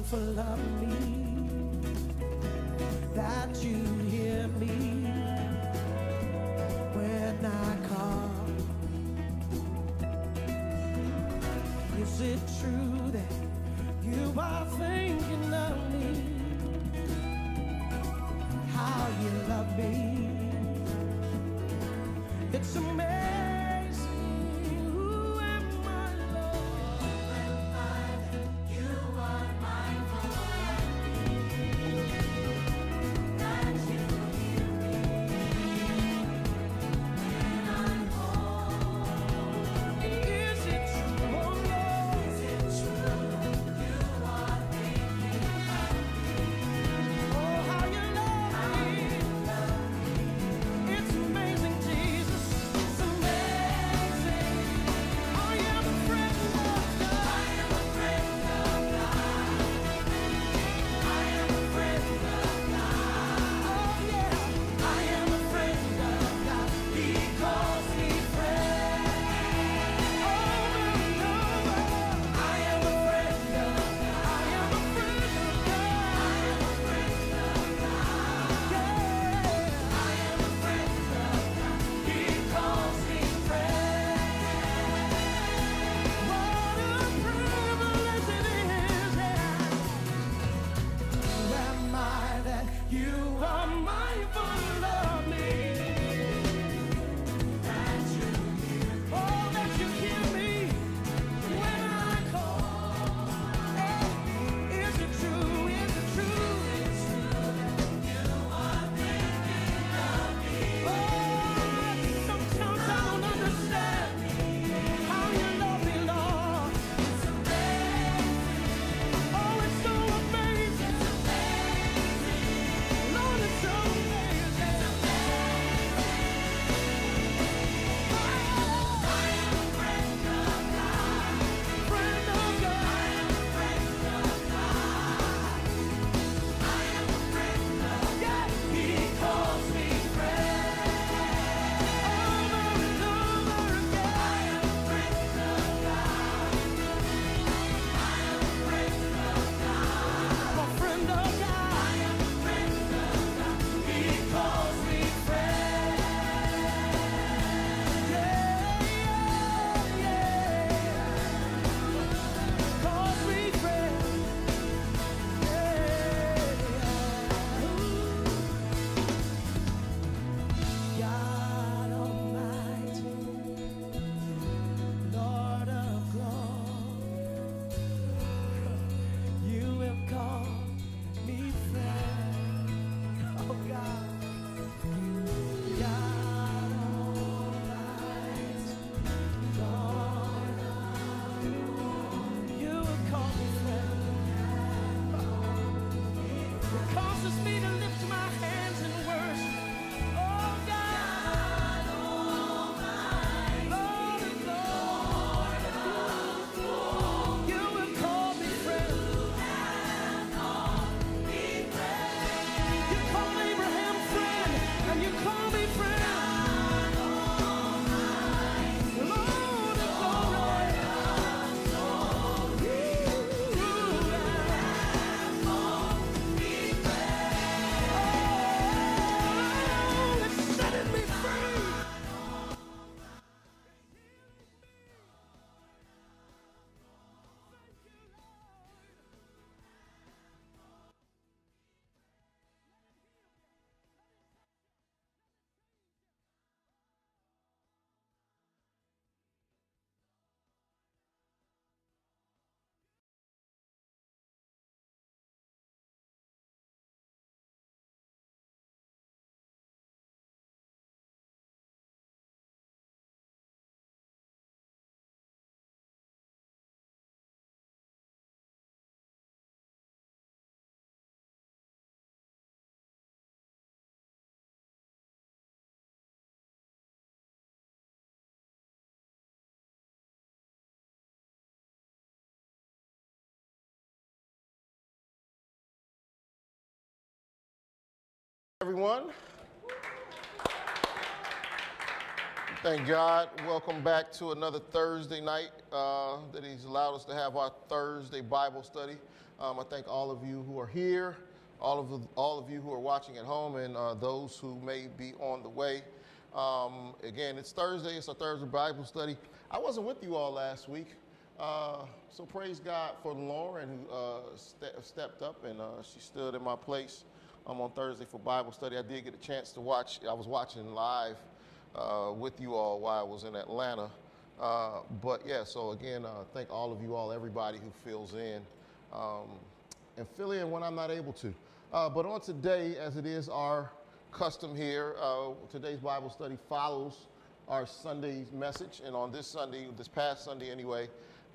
mindful of me, that you hear me when I call. Is it true that you are thinking of me, how you love me? It's amazing. Who am I, Lord? Who am I that you are mindful of me, that you hear me when I'm home? Is it true, oh Lord? Is it true you are thinking of me? Oh, how you love me. It's amazing, Jesus. It's amazing. I am a friend of God. I am a friend of God. I am a friend of God. Oh yeah. I am a friend of God. He calls me friend. Over and over. I am a friend of God. I am a friend of God. I am a friend of God. Yeah. I am a friend of God. He calls me friend. What a privilege it is, yeah. Who am I that you are mindful of me? That you hear me. Oh, that you hear me when I call. Hey, is it true? Is it true? Is it true that you are thinking of me? Oh, sometimes I don't understand how you love me, Lord. It's amazing. Oh, it's so amazing. It's amazing. Lord, it's so amazing. It's amazing. I am a friend of God. Friend of God. I am a friend of God. I am a friend of God. He calls me friend. Over and over again. I am a friend of God. I am a friend of God. I'm a friend of God. I am a friend of God. He calls me friend. Yeah, yeah, yeah. Calls me friend. Yeah. God Almighty, Lord of glory, you have called me friend. Oh God, God Almighty, Lord of glory, you have called me friend. It causes me to lift my hands in worship. Oh God, Lord of glory, you have called me friend. You called Abraham friend, and you call me friend. Lord of glory, you have called me friend. Oh, it's setting me free. Everyone, thank God. Welcome back to another Thursday night that He's allowed us to have our Thursday Bible study. I thank all of you who are here, all of you who are watching at home, and those who may be on the way. Again, it's Thursday. It's a Thursday Bible study. I wasn't with you all last week, so praise God for Lauren, who stepped up and she stood in my place on Thursday for Bible study. I did get a chance to watch. I was watching live with you all while I was in Atlanta. But yeah, so again, thank all of you all, everybody who fills in and fill in when I'm not able to. But on today, as it is our custom here, today's Bible study follows our Sunday's message. And on this Sunday, this past Sunday anyway,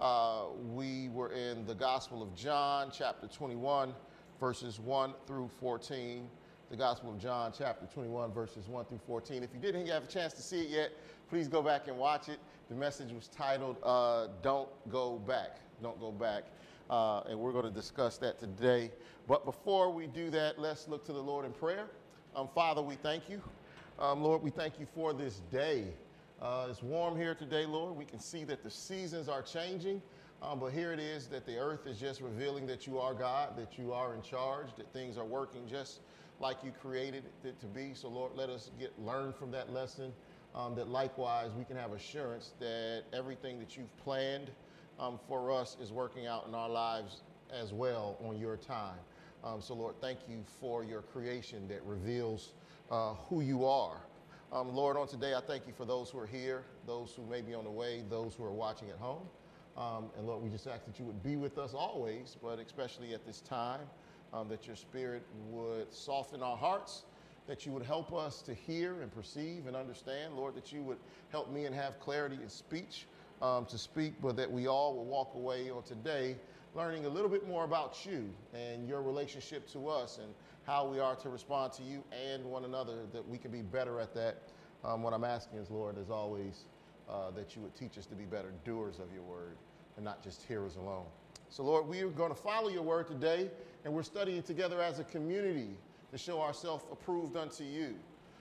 we were in the Gospel of John, chapter 21, verses 1 through 14. The Gospel of John, chapter 21, verses 1 through 14. If you didn't have a chance to see it yet, please go back and watch it. The message was titled, Don't Go Back. Don't Go Back. And we're going to discuss that today. But before we do that, let's look to the Lord in prayer. Father, we thank you. Lord, we thank you for this day. It's warm here today, Lord. We can see that the seasons are changing. But here it is that the earth is just revealing that you are God, that you are in charge, that things are working just like you created it to be. So, Lord, let us learn from that lesson, that likewise we can have assurance that everything that you've planned for us is working out in our lives as well on your time. So, Lord, thank you for your creation that reveals who you are. Lord, on today, I thank you for those who are here, those who may be on the way, those who are watching at home. And Lord, we just ask that you would be with us always, but especially at this time, that your spirit would soften our hearts, that you would help us to hear and perceive and understand. Lord, that you would help me and have clarity in speech to speak, but that we all will walk away on today learning a little bit more about you and your relationship to us and how we are to respond to you and one another, that we can be better at that. What I'm asking is, Lord, as always, that you would teach us to be better doers of your word and not just hearers alone. So, Lord, we are going to follow your word today, and we're studying together as a community to show ourselves approved unto you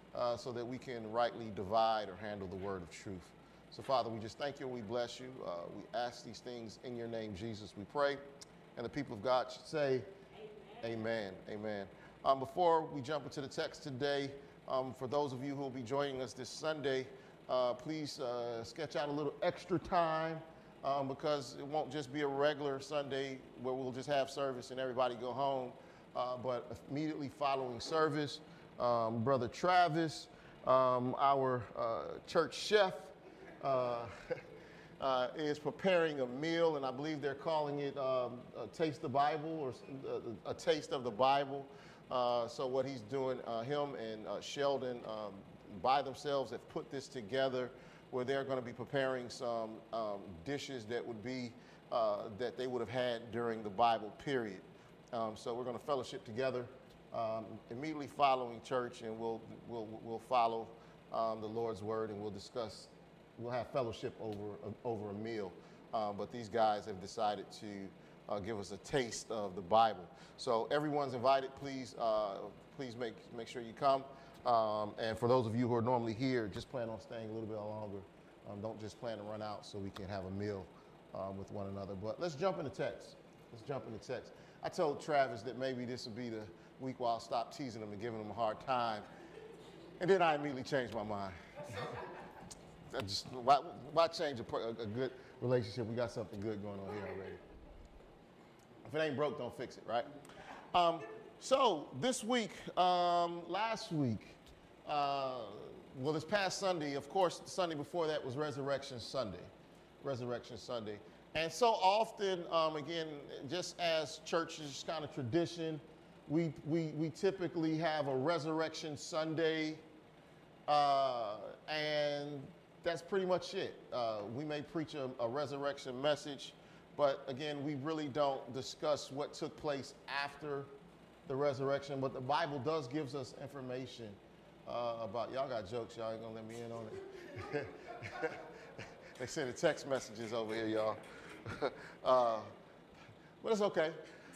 so that we can rightly divide or handle the word of truth. So, Father, we just thank you and we bless you. We ask these things in your name, Jesus, we pray. And the people of God should say, amen. Amen. Before we jump into the text today, for those of you who will be joining us this Sunday, please sketch out a little extra time because it won't just be a regular Sunday where we'll just have service and everybody go home. But immediately following service, Brother Travis, our church chef, is preparing a meal, and I believe they're calling it a Taste the Bible or a Taste of the Bible. So what he's doing, him and Sheldon by themselves have put this together where they're going to be preparing some dishes that would be that they would have had during the Bible period. So we're going to fellowship together immediately following church, and we'll follow the Lord's word, and we'll discuss. We'll have fellowship over a meal. But these guys have decided to give us a taste of the Bible. So everyone's invited. Please make sure you come. And for those of you who are normally here, just plan on staying a little bit longer. Don't just plan to run out so we can have a meal with one another. But let's jump into text. I told Travis that maybe this would be the week where I'll stop teasing him and giving him a hard time. And then I immediately changed my mind. Why change a good relationship? We got something good going on here already. If it ain't broke, don't fix it, right? So this week, last week, this past Sunday, of course, the Sunday before that was Resurrection Sunday. And so often, again, just as churches kind of tradition, we typically have a Resurrection Sunday, and that's pretty much it. We may preach a resurrection message, but again, we really don't discuss what took place after the resurrection. But the Bible does gives us information about, y'all got jokes, y'all ain't gonna let me in on it. They send the text messages over here, y'all. But it's okay.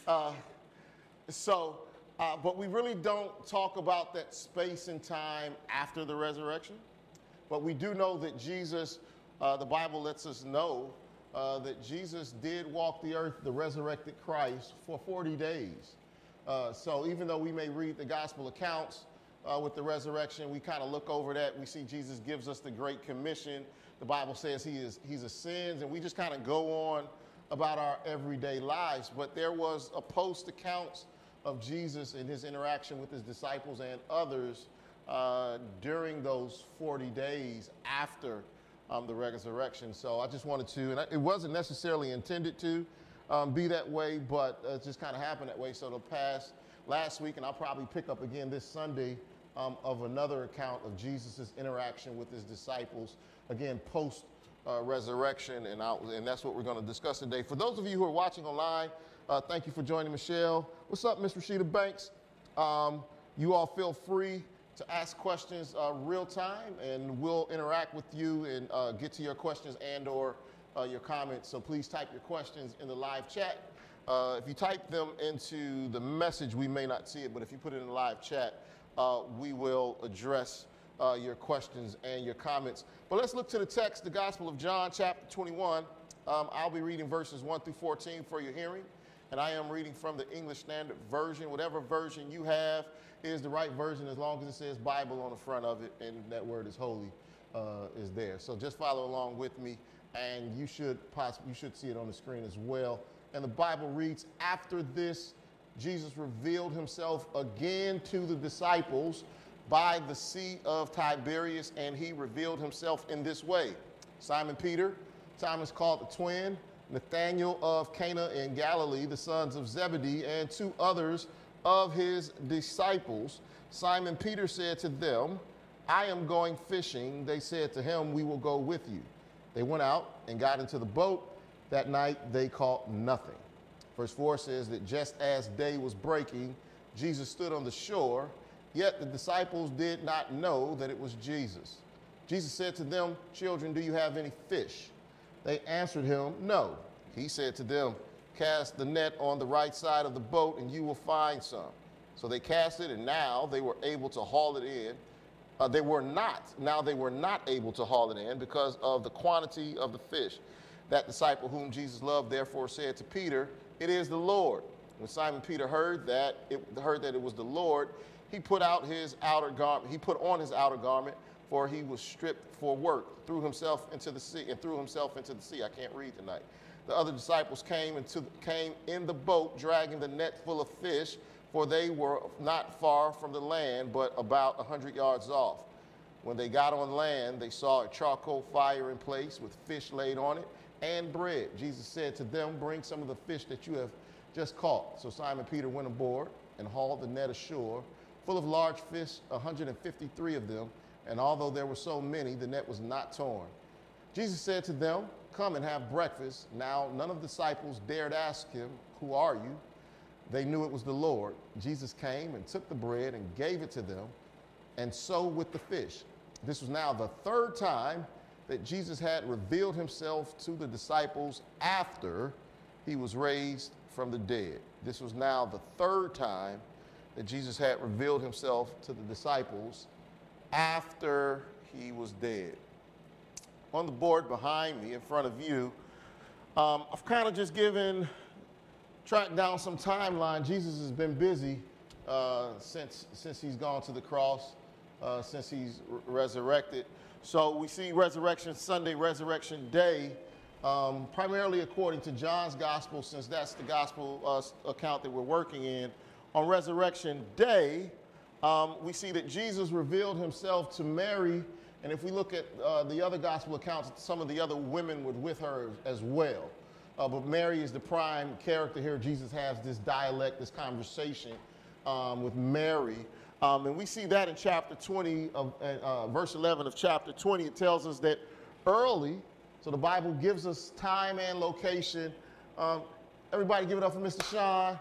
But we really don't talk about that space and time after the resurrection. But we do know that Jesus, the Bible lets us know that Jesus did walk the earth, the resurrected Christ, for 40 days. So even though we may read the gospel accounts with the resurrection, we kind of look over that. We see Jesus gives us the Great Commission. The Bible says he ascends, and we just kind of go on about our everyday lives. But there was a post accounts of Jesus and his interaction with his disciples and others during those 40 days after the resurrection. So I just wanted to, and it wasn't necessarily intended to be that way, but it just kind of happened that way. So it'll pass last week, and I'll probably pick up again this Sunday of another account of Jesus' interaction with his disciples, again, post resurrection, and that's what we're going to discuss today. For those of you who are watching online, thank you for joining Michelle. What's up, Miss Rashida Banks? You all feel free to ask questions real time, and we'll interact with you and get to your questions and or your comments. So please type your questions in the live chat. If you type them into the message, we may not see it, but if you put it in the live chat, we will address your questions and your comments. But let's look to the text, the Gospel of John, chapter 21. I'll be reading verses 1 through 14 for your hearing, and I am reading from the English Standard Version. Whatever version you have is the right version, as long as it says Bible on the front of it and that word is holy is there. So just follow along with me, and you should see it on the screen as well. And the Bible reads, "After this, Jesus revealed himself again to the disciples by the Sea of Tiberias, and he revealed himself in this way. Simon Peter, Thomas called the twin, Nathanael of Cana in Galilee, the sons of Zebedee, and two others of his disciples. Simon Peter said to them, 'I am going fishing.' They said to him, 'We will go with you.' They went out and got into the boat. That night they caught nothing." Verse 4 says that just as day was breaking, Jesus stood on the shore, yet the disciples did not know that it was Jesus. Jesus said to them, "Children, do you have any fish?" They answered him, "No." He said to them, "Cast the net on the right side of the boat and you will find some." So they cast it, and now they were able to haul it in. They were not able to haul it in because of the quantity of the fish. That disciple whom Jesus loved therefore said to Peter, "It is the Lord." When Simon Peter heard that it was the Lord, he put on his outer garment, for he was stripped for work, threw himself into the sea. I can't read tonight. The other disciples came in the boat, dragging the net full of fish, for they were not far from the land, but about 100 yards off. When they got on land, they saw a charcoal fire in place with fish laid on it and bread. Jesus said to them, "Bring some of the fish that you have just caught." So Simon Peter went aboard and hauled the net ashore, full of large fish, 153 of them. And although there were so many, the net was not torn. Jesus said to them, "Come and have breakfast." Now none of the disciples dared ask him, "Who are you?" They knew it was the Lord. Jesus came and took the bread and gave it to them, and so with the fish. This was now the third time that Jesus had revealed himself to the disciples after he was raised from the dead. This was now the third time that Jesus had revealed himself to the disciples after he was dead. On the board behind me, in front of you, I've kind of just tracked down some timeline. Jesus has been busy since he's gone to the cross, since he's resurrected. So we see Resurrection Sunday, Resurrection Day, primarily according to John's gospel, since that's the gospel account that we're working in. On Resurrection Day, we see that Jesus revealed himself to Mary, and if we look at the other gospel accounts, some of the other women were with her as well. But Mary is the prime character here. Jesus has this dialect, this conversation with Mary. And we see that in chapter 20, verse 11 of chapter 20. It tells us that early, so the Bible gives us time and location. Everybody give it up for Mr. Sean.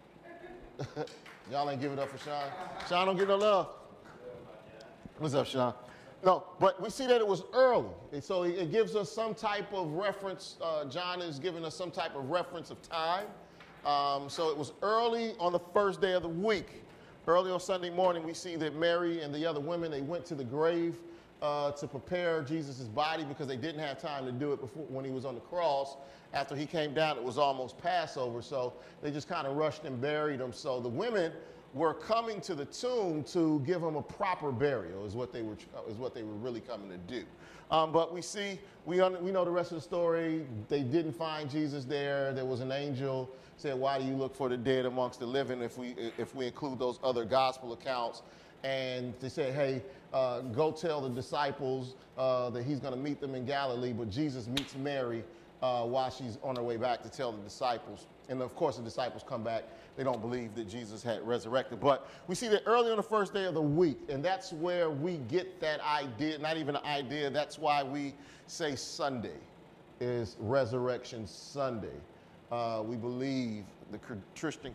Y'all ain't give it up for Sean. Sean don't get no love. What's up, Sean? No, but we see that it was early. And so it gives us some type of reference. John is giving us some type of reference of time. So it was early on the first day of the week. Early on Sunday morning, we see that Mary and the other women, they went to the grave to prepare Jesus' body because they didn't have time to do it before when he was on the cross. After he came down, it was almost Passover, so they just kind of rushed and buried him. So the women were coming to the tomb to give him a proper burial, is what they were really coming to do. But we know the rest of the story. They didn't find Jesus there. There was an angel said, "Why do you look for the dead amongst the living?" If we include those other gospel accounts, and they said, "Hey, go tell the disciples that he's going to meet them in Galilee." But Jesus meets Mary while she's on her way back to tell the disciples. And of course, the disciples come back. They don't believe that Jesus had resurrected. But we see that early on the first day of the week, and that's where we get that idea, not even an idea, that's why we say Sunday is Resurrection Sunday. We believe the Christian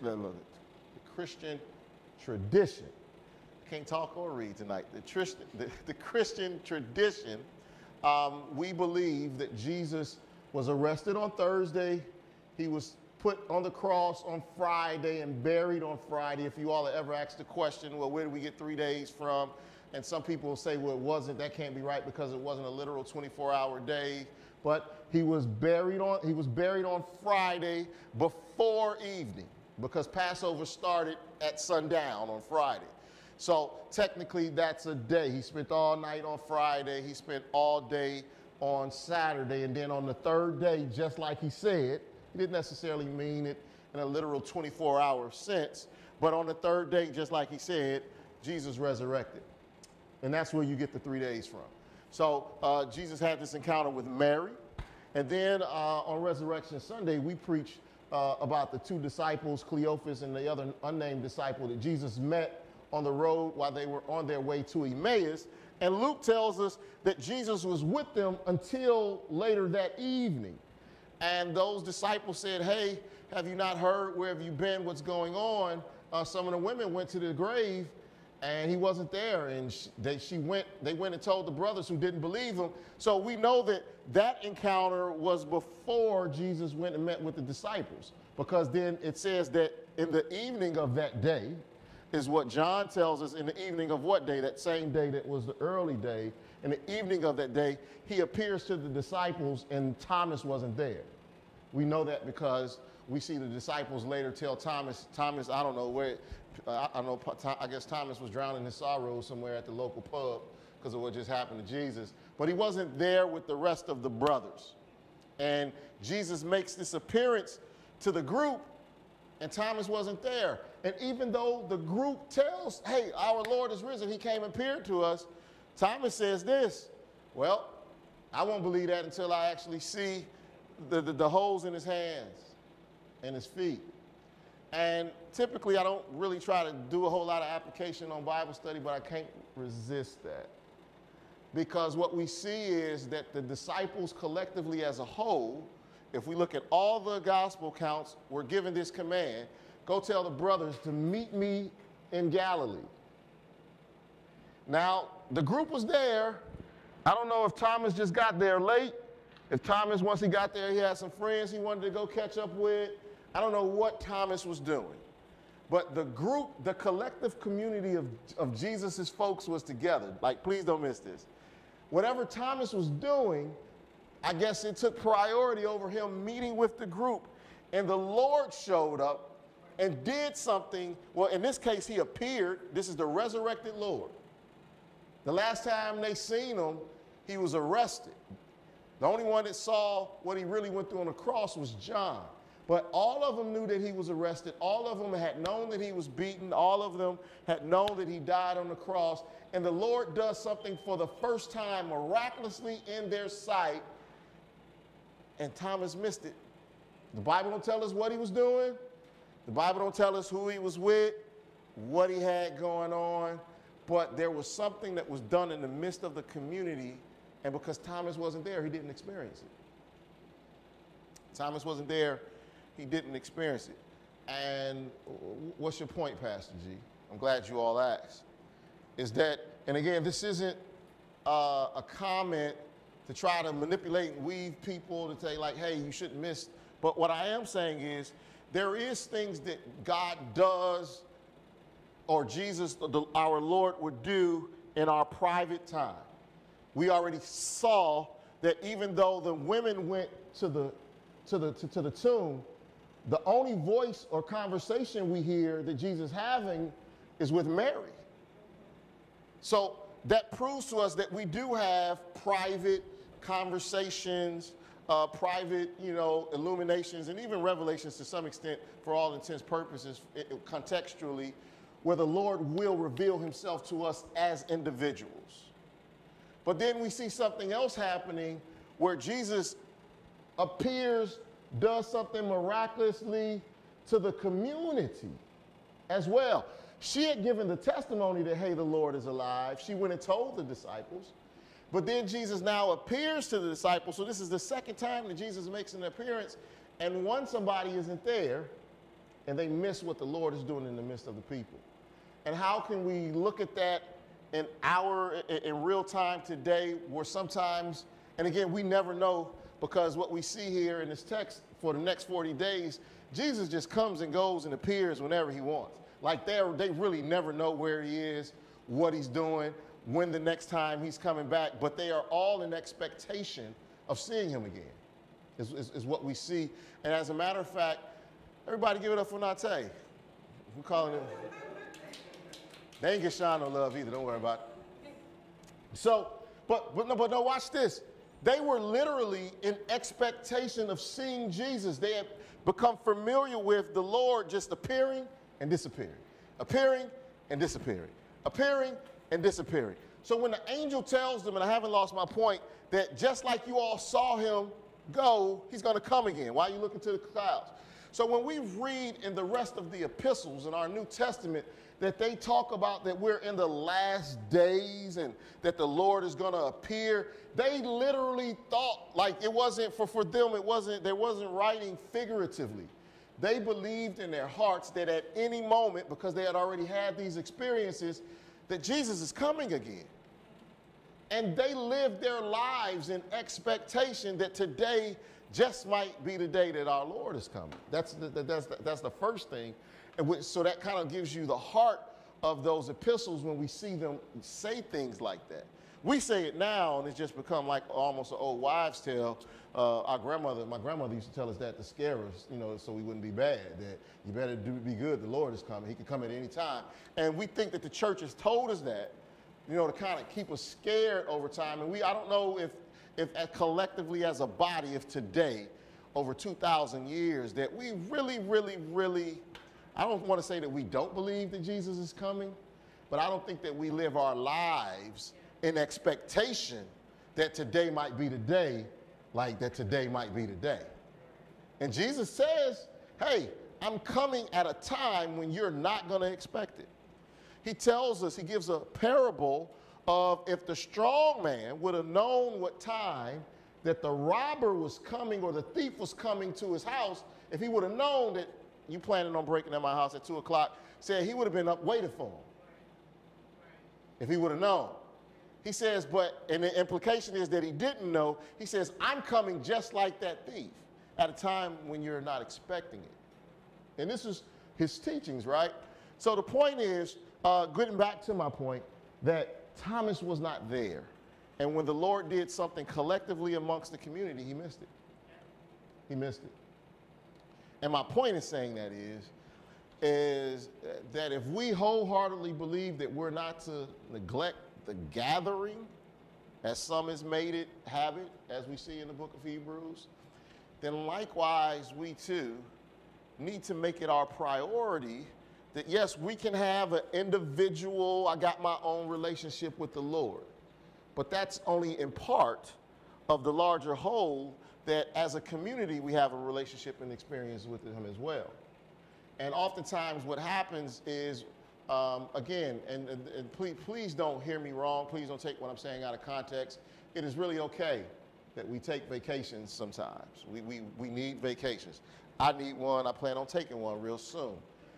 tradition, can't talk or read tonight, the Christian tradition, we believe that Jesus was arrested on Thursday. He was put on the cross on Friday and buried on Friday. If you all have ever asked the question, well, where do we get 3 days from? And some people will say, well, that can't be right because it wasn't a literal 24-hour day. But he was buried on Friday before evening because Passover started at sundown on Friday. So technically that's a day. He spent all night on Friday. He spent all day on Saturday. And then on the third day, just like he said, he didn't necessarily mean it in a literal 24-hour sense, but on the third day, just like he said, Jesus resurrected. And that's where you get the 3 days from. So Jesus had this encounter with Mary. And then on Resurrection Sunday, we preach about the two disciples, Cleophas and the other unnamed disciple that Jesus met on the road while they were on their way to Emmaus. And Luke tells us that Jesus was with them until later that evening. And those disciples said, "Hey, have you not heard? Where have you been? What's going on?" Some of the women went to the grave and he wasn't there. And they went and told the brothers who didn't believe him. So we know that encounter was before Jesus went and met with the disciples, because then it says that in the evening of that day is what John tells us. In the evening of what day? That same day that was the early day. In the evening of that day, he appears to the disciples and Thomas wasn't there. We know that because we see the disciples later tell Thomas, I don't know where, I guess Thomas was drowning his sorrows somewhere at the local pub because of what just happened to Jesus. But he wasn't there with the rest of the brothers. And Jesus makes this appearance to the group and Thomas wasn't there. And even though the group tells, "Hey, our Lord is risen, he came and appeared to us," Thomas says this, "Well, I won't believe that until I actually see the holes in his hands and his feet." And typically I don't really try to do a whole lot of application on Bible study, but I can't resist that. Because what we see is that the disciples collectively as a whole, if we look at all the gospel counts, were given this command: go tell the brothers to meet me in Galilee. Now, the group was there. I don't know if Thomas just got there late. If Thomas, once he got there, he had some friends he wanted to go catch up with. I don't know what Thomas was doing. But the group, the collective community of Jesus's folks was together. Like, please don't miss this. Whatever Thomas was doing, I guess it took priority over him meeting with the group. And the Lord showed up and did something. Well, in this case, he appeared. This is the resurrected Lord. The last time they seen him, he was arrested. The only one that saw what he really went through on the cross was John. But all of them knew that he was arrested. All of them had known that he was beaten. All of them had known that he died on the cross. And the Lord does something for the first time miraculously in their sight. And Thomas missed it. The Bible don't tell us what he was doing. The Bible don't tell us who he was with, what he had going on. But there was something that was done in the midst of the community. And because Thomas wasn't there, he didn't experience it. Thomas wasn't there, he didn't experience it. And what's your point, Pastor G? I'm glad you all asked. Is that, and again, this isn't a comment to try to manipulate and weave people to say like, hey, you shouldn't miss. But what I am saying is there is things that God does or Jesus, our Lord, would do in our private time. We already saw that even though the women went to the tomb, the only voice or conversation we hear that Jesus is having is with Mary. So that proves to us that we do have private conversations, private, illuminations, and even revelations to some extent, for all intents purposes, contextually, where the Lord will reveal himself to us as individuals. But then we see something else happening where Jesus appears, does something miraculously to the community as well. She had given the testimony that, hey, the Lord is alive. She went and told the disciples. But then Jesus now appears to the disciples. So this is the second time that Jesus makes an appearance. And somebody isn't there, and they miss what the Lord is doing in the midst of the people. And how can we look at that in real time today, where sometimes, and again, we never know, because what we see here in this text for the next 40 days, Jesus just comes and goes and appears whenever he wants. Like they really never know where he is, what he's doing, when the next time he's coming back, but they are all in expectation of seeing him again, is what we see. And as a matter of fact, everybody give it up for Nate. We're calling it. They ain't get Sean no love either, don't worry about it. So, but no, watch this. They were literally in expectation of seeing Jesus. They had become familiar with the Lord just appearing and disappearing, appearing and disappearing, appearing and disappearing. So when the angel tells them, and I haven't lost my point, that just like you all saw him go, he's going to come again. Why are you looking to the clouds? So when we read in the rest of the epistles in our New Testament that they talk about that we're in the last days and that the Lord is going to appear, they literally thought, like, it wasn't for them, they wasn't writing figuratively. They believed in their hearts that at any moment, because they had already had these experiences, that Jesus is coming again. And they lived their lives in expectation that today just might be the day that our Lord is coming. That's the first thing. And so that kind of gives you the heart of those epistles when we see them say things like that. We say it now, and it's just become like almost an old wives' tale. My grandmother used to tell us that to scare us, so we wouldn't be bad, that you better be good, the Lord is coming. He can come at any time. And we think that the church has told us that, to kind of keep us scared over time. And I don't know if collectively as a body, if today, over 2,000 years, that we really, really, really, I don't want to say that we don't believe that Jesus is coming, but I don't think that we live our lives in expectation that today might be the day, like that today might be the day. And Jesus says, hey, I'm coming at a time when you're not going to expect it. He tells us, he gives a parable of if the strong man would have known what time that the robber was coming or the thief was coming to his house, if he would have known that you planning on breaking in my house at 2 o'clock, said he would have been up waiting for him. If he would have known. He says, and the implication is that he didn't know. He says, I'm coming just like that thief at a time when you're not expecting it. And this is his teachings, right? So the point is, getting back to my point, that Thomas was not there. And when the Lord did something collectively amongst the community, he missed it. He missed it. And my point in saying that is that if we wholeheartedly believe that we're not to neglect the gathering, as some has made it habit, as we see in the book of Hebrews, then likewise we too need to make it our priority that yes, we can have an individual, I got my own relationship with the Lord, but that's only in part of the larger whole that as a community we have a relationship and experience with him as well. And oftentimes what happens is, again, and please don't hear me wrong, please don't take what I'm saying out of context. It is really okay that we take vacations sometimes. We need vacations. I need one, I plan on taking one real soon.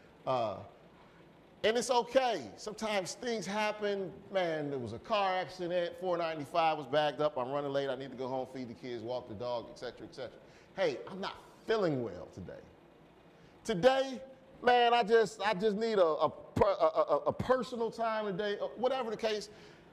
And it's okay. Sometimes things happen. Man, there was a car accident, 495 was bagged up, I'm running late, I need to go home, feed the kids, walk the dog, et cetera, et cetera. Hey, I'm not feeling well today. Today, man, I just need a personal time today, whatever the case.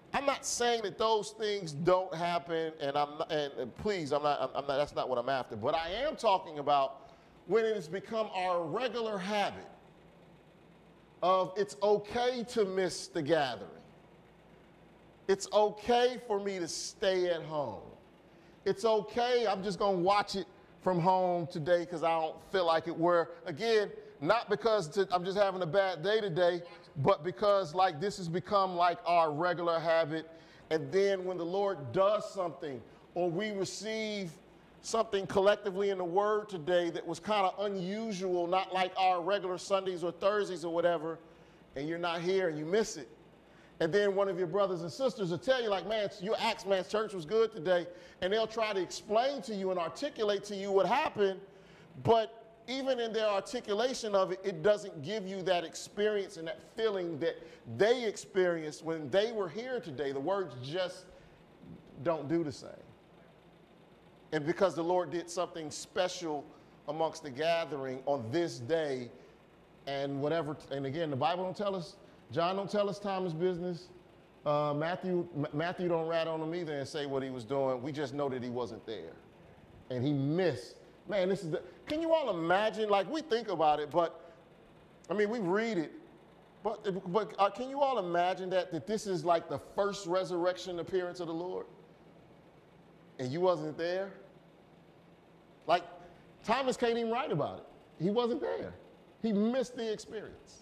I'm not saying that those things don't happen, and please, I'm not, that's not what I'm after. But I am talking about when it has become our regular habit of it's okay to miss the gathering. It's okay for me to stay at home. It's okay, I'm just going to watch it from home today because I don't feel like it. Where, again, not because I'm just having a bad day today, but because like this has become like our regular habit. And then when the Lord does something or we receive something collectively in the Word today that was kind of unusual, not like our regular Sundays or Thursdays or whatever, and you're not here and you miss it. And then one of your brothers and sisters will tell you, like, man, you asked, man, church was good today. And they'll try to explain to you and articulate to you what happened. But even in their articulation of it, it doesn't give you that experience and that feeling that they experienced when they were here today. The words just don't do the same. And because the Lord did something special amongst the gathering on this day, and whatever, and again, the Bible don't tell us, John don't tell us Thomas' business. Matthew don't rat on him either and say what he was doing. We just know that he wasn't there. And he missed. Man, this is can you all imagine? Like, we think about it, but, I mean, we read it. But can you all imagine that this is like the first resurrection appearance of the Lord? And you wasn't there? Like, Thomas can't even write about it. He wasn't there. He missed the experience.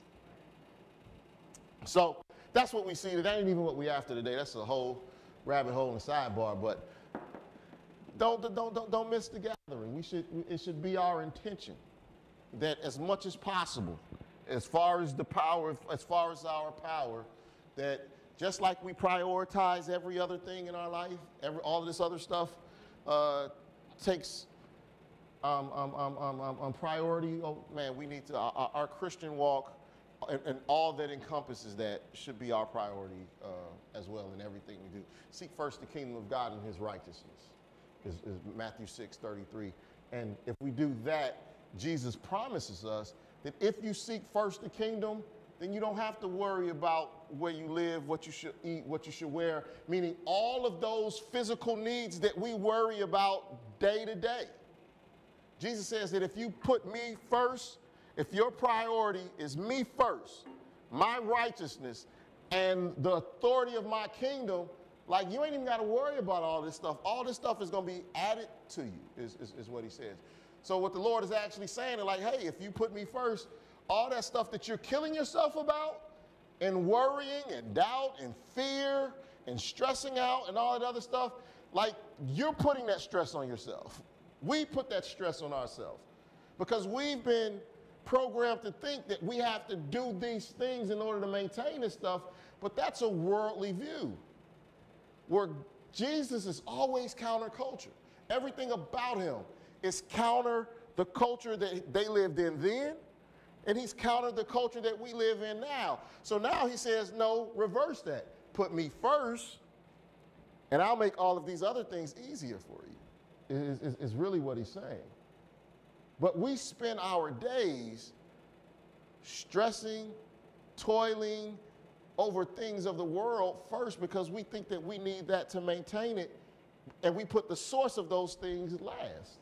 So that's what we see. That ain't even what we after today. That's a whole rabbit hole in the sidebar. But don't miss the gathering. It should be our intention that as much as possible, as far as the power, as far as our power, that just like we prioritize every other thing in our life, all of this other stuff takes priority. Oh man, we need to our Christian walk. And all that encompasses that should be our priority as well in everything we do. Seek first the kingdom of God and his righteousness, is Matthew 6:33. And if we do that, Jesus promises us that if you seek first the kingdom, then you don't have to worry about where you live, what you should eat, what you should wear, meaning all of those physical needs that we worry about day to day. Jesus says that if you put me first, if your priority is me first, my righteousness, and the authority of my kingdom, like you ain't even got to worry about all this stuff. All this stuff is going to be added to you, is what he says. So what the Lord is actually saying is like, hey, if you put me first, all that stuff that you're killing yourself about and worrying and doubt and fear and stressing out and all that other stuff, like you're putting that stress on yourself. We put that stress on ourselves because we've been programmed to think that we have to do these things in order to maintain this stuff, but that's a worldly view where Jesus is always counterculture. Everything about him is counter the culture that they lived in then, and he's counter the culture that we live in now. So now he says, no, reverse that. Put me first, and I'll make all of these other things easier for you, is really what he's saying. But we spend our days stressing, toiling over things of the world first because we think that we need that to maintain it, and we put the source of those things last.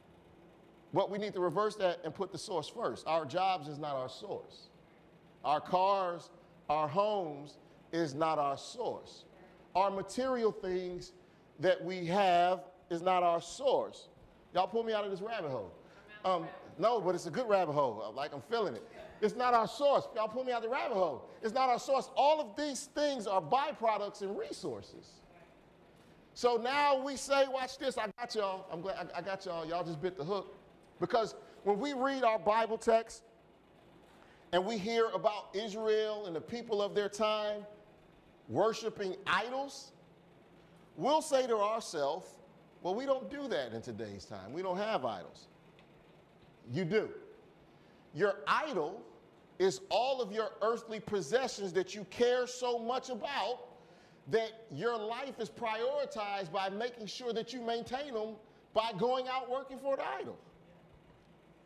But we need to reverse that and put the source first. Our jobs is not our source. Our cars, our homes is not our source. Our material things that we have is not our source. Y'all pull me out of this rabbit hole. No, but it's a good rabbit hole. Like I'm feeling it. It's not our source. Y'all pull me out of the rabbit hole. It's not our source. All of these things are byproducts and resources. So now we say, watch this. I got y'all. I'm glad I got y'all. Y'all just bit the hook. Because when we read our Bible text and we hear about Israel and the people of their time worshiping idols, we'll say to ourselves, well, we don't do that in today's time. We don't have idols. You do. Your idol is all of your earthly possessions that you care so much about that your life is prioritized by making sure that you maintain them by going out working for the idol.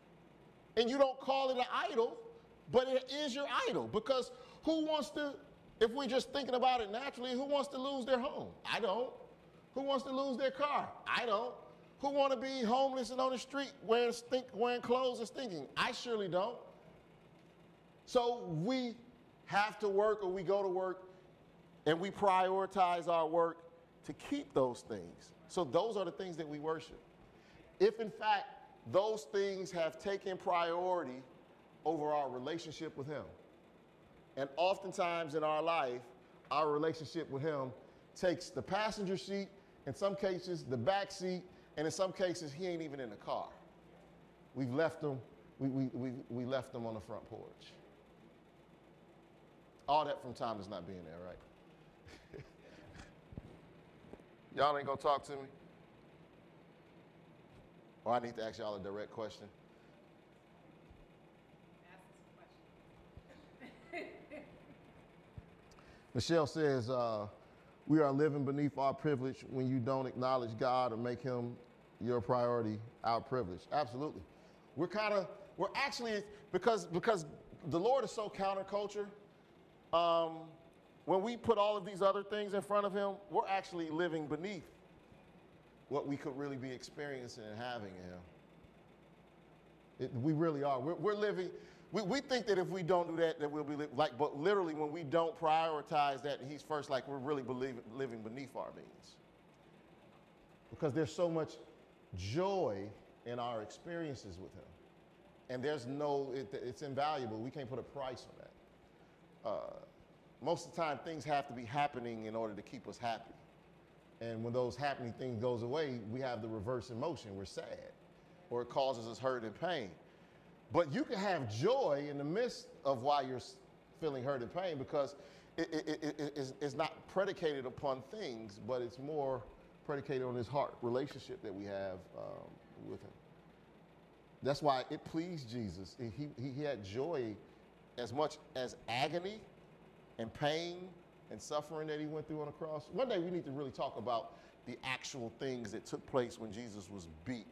And you don't call it an idol, but it is your idol, because who wants to If we're just thinking about it naturally, who wants to lose their home? I don't. Who wants to lose their car? I don't. Who want to be homeless and on the street wearing clothes and stinking? I surely don't. So we have to work, or we go to work, and we prioritize our work to keep those things. So those are the things that we worship. If in fact those things have taken priority over our relationship with him, and oftentimes in our life, our relationship with him takes the passenger seat, in some cases the back seat, and in some cases he ain't even in the car. We've left him, we left him on the front porch. All that from Thomas not being there, right? Y'all ain't gonna talk to me? Or I need to ask y'all a direct question. Michelle says, we are living beneath our privilege when you don't acknowledge God or make him your priority, our privilege. Absolutely. We're actually, because the Lord is so counterculture, when we put all of these other things in front of him, we're actually living beneath what we could really be experiencing and having in him. We really are. We're living. We think that if we don't do that, that we'll be like, but literally when we don't prioritize that, he's first, like we're really living beneath our means. Because there's so much joy in our experiences with him. And there's it's invaluable. We can't put a price on that. Most of the time, things have to be happening in order to keep us happy. And when those happening things goes away, we have the reverse emotion. We're sad, or it causes us hurt and pain. But you can have joy in the midst of why you're feeling hurt and pain, because it's not predicated upon things, but it's more predicated on his heart relationship that we have with him. That's why it pleased Jesus. He had joy as much as agony and pain and suffering that he went through on the cross. One day we need to really talk about the actual things that took place when Jesus was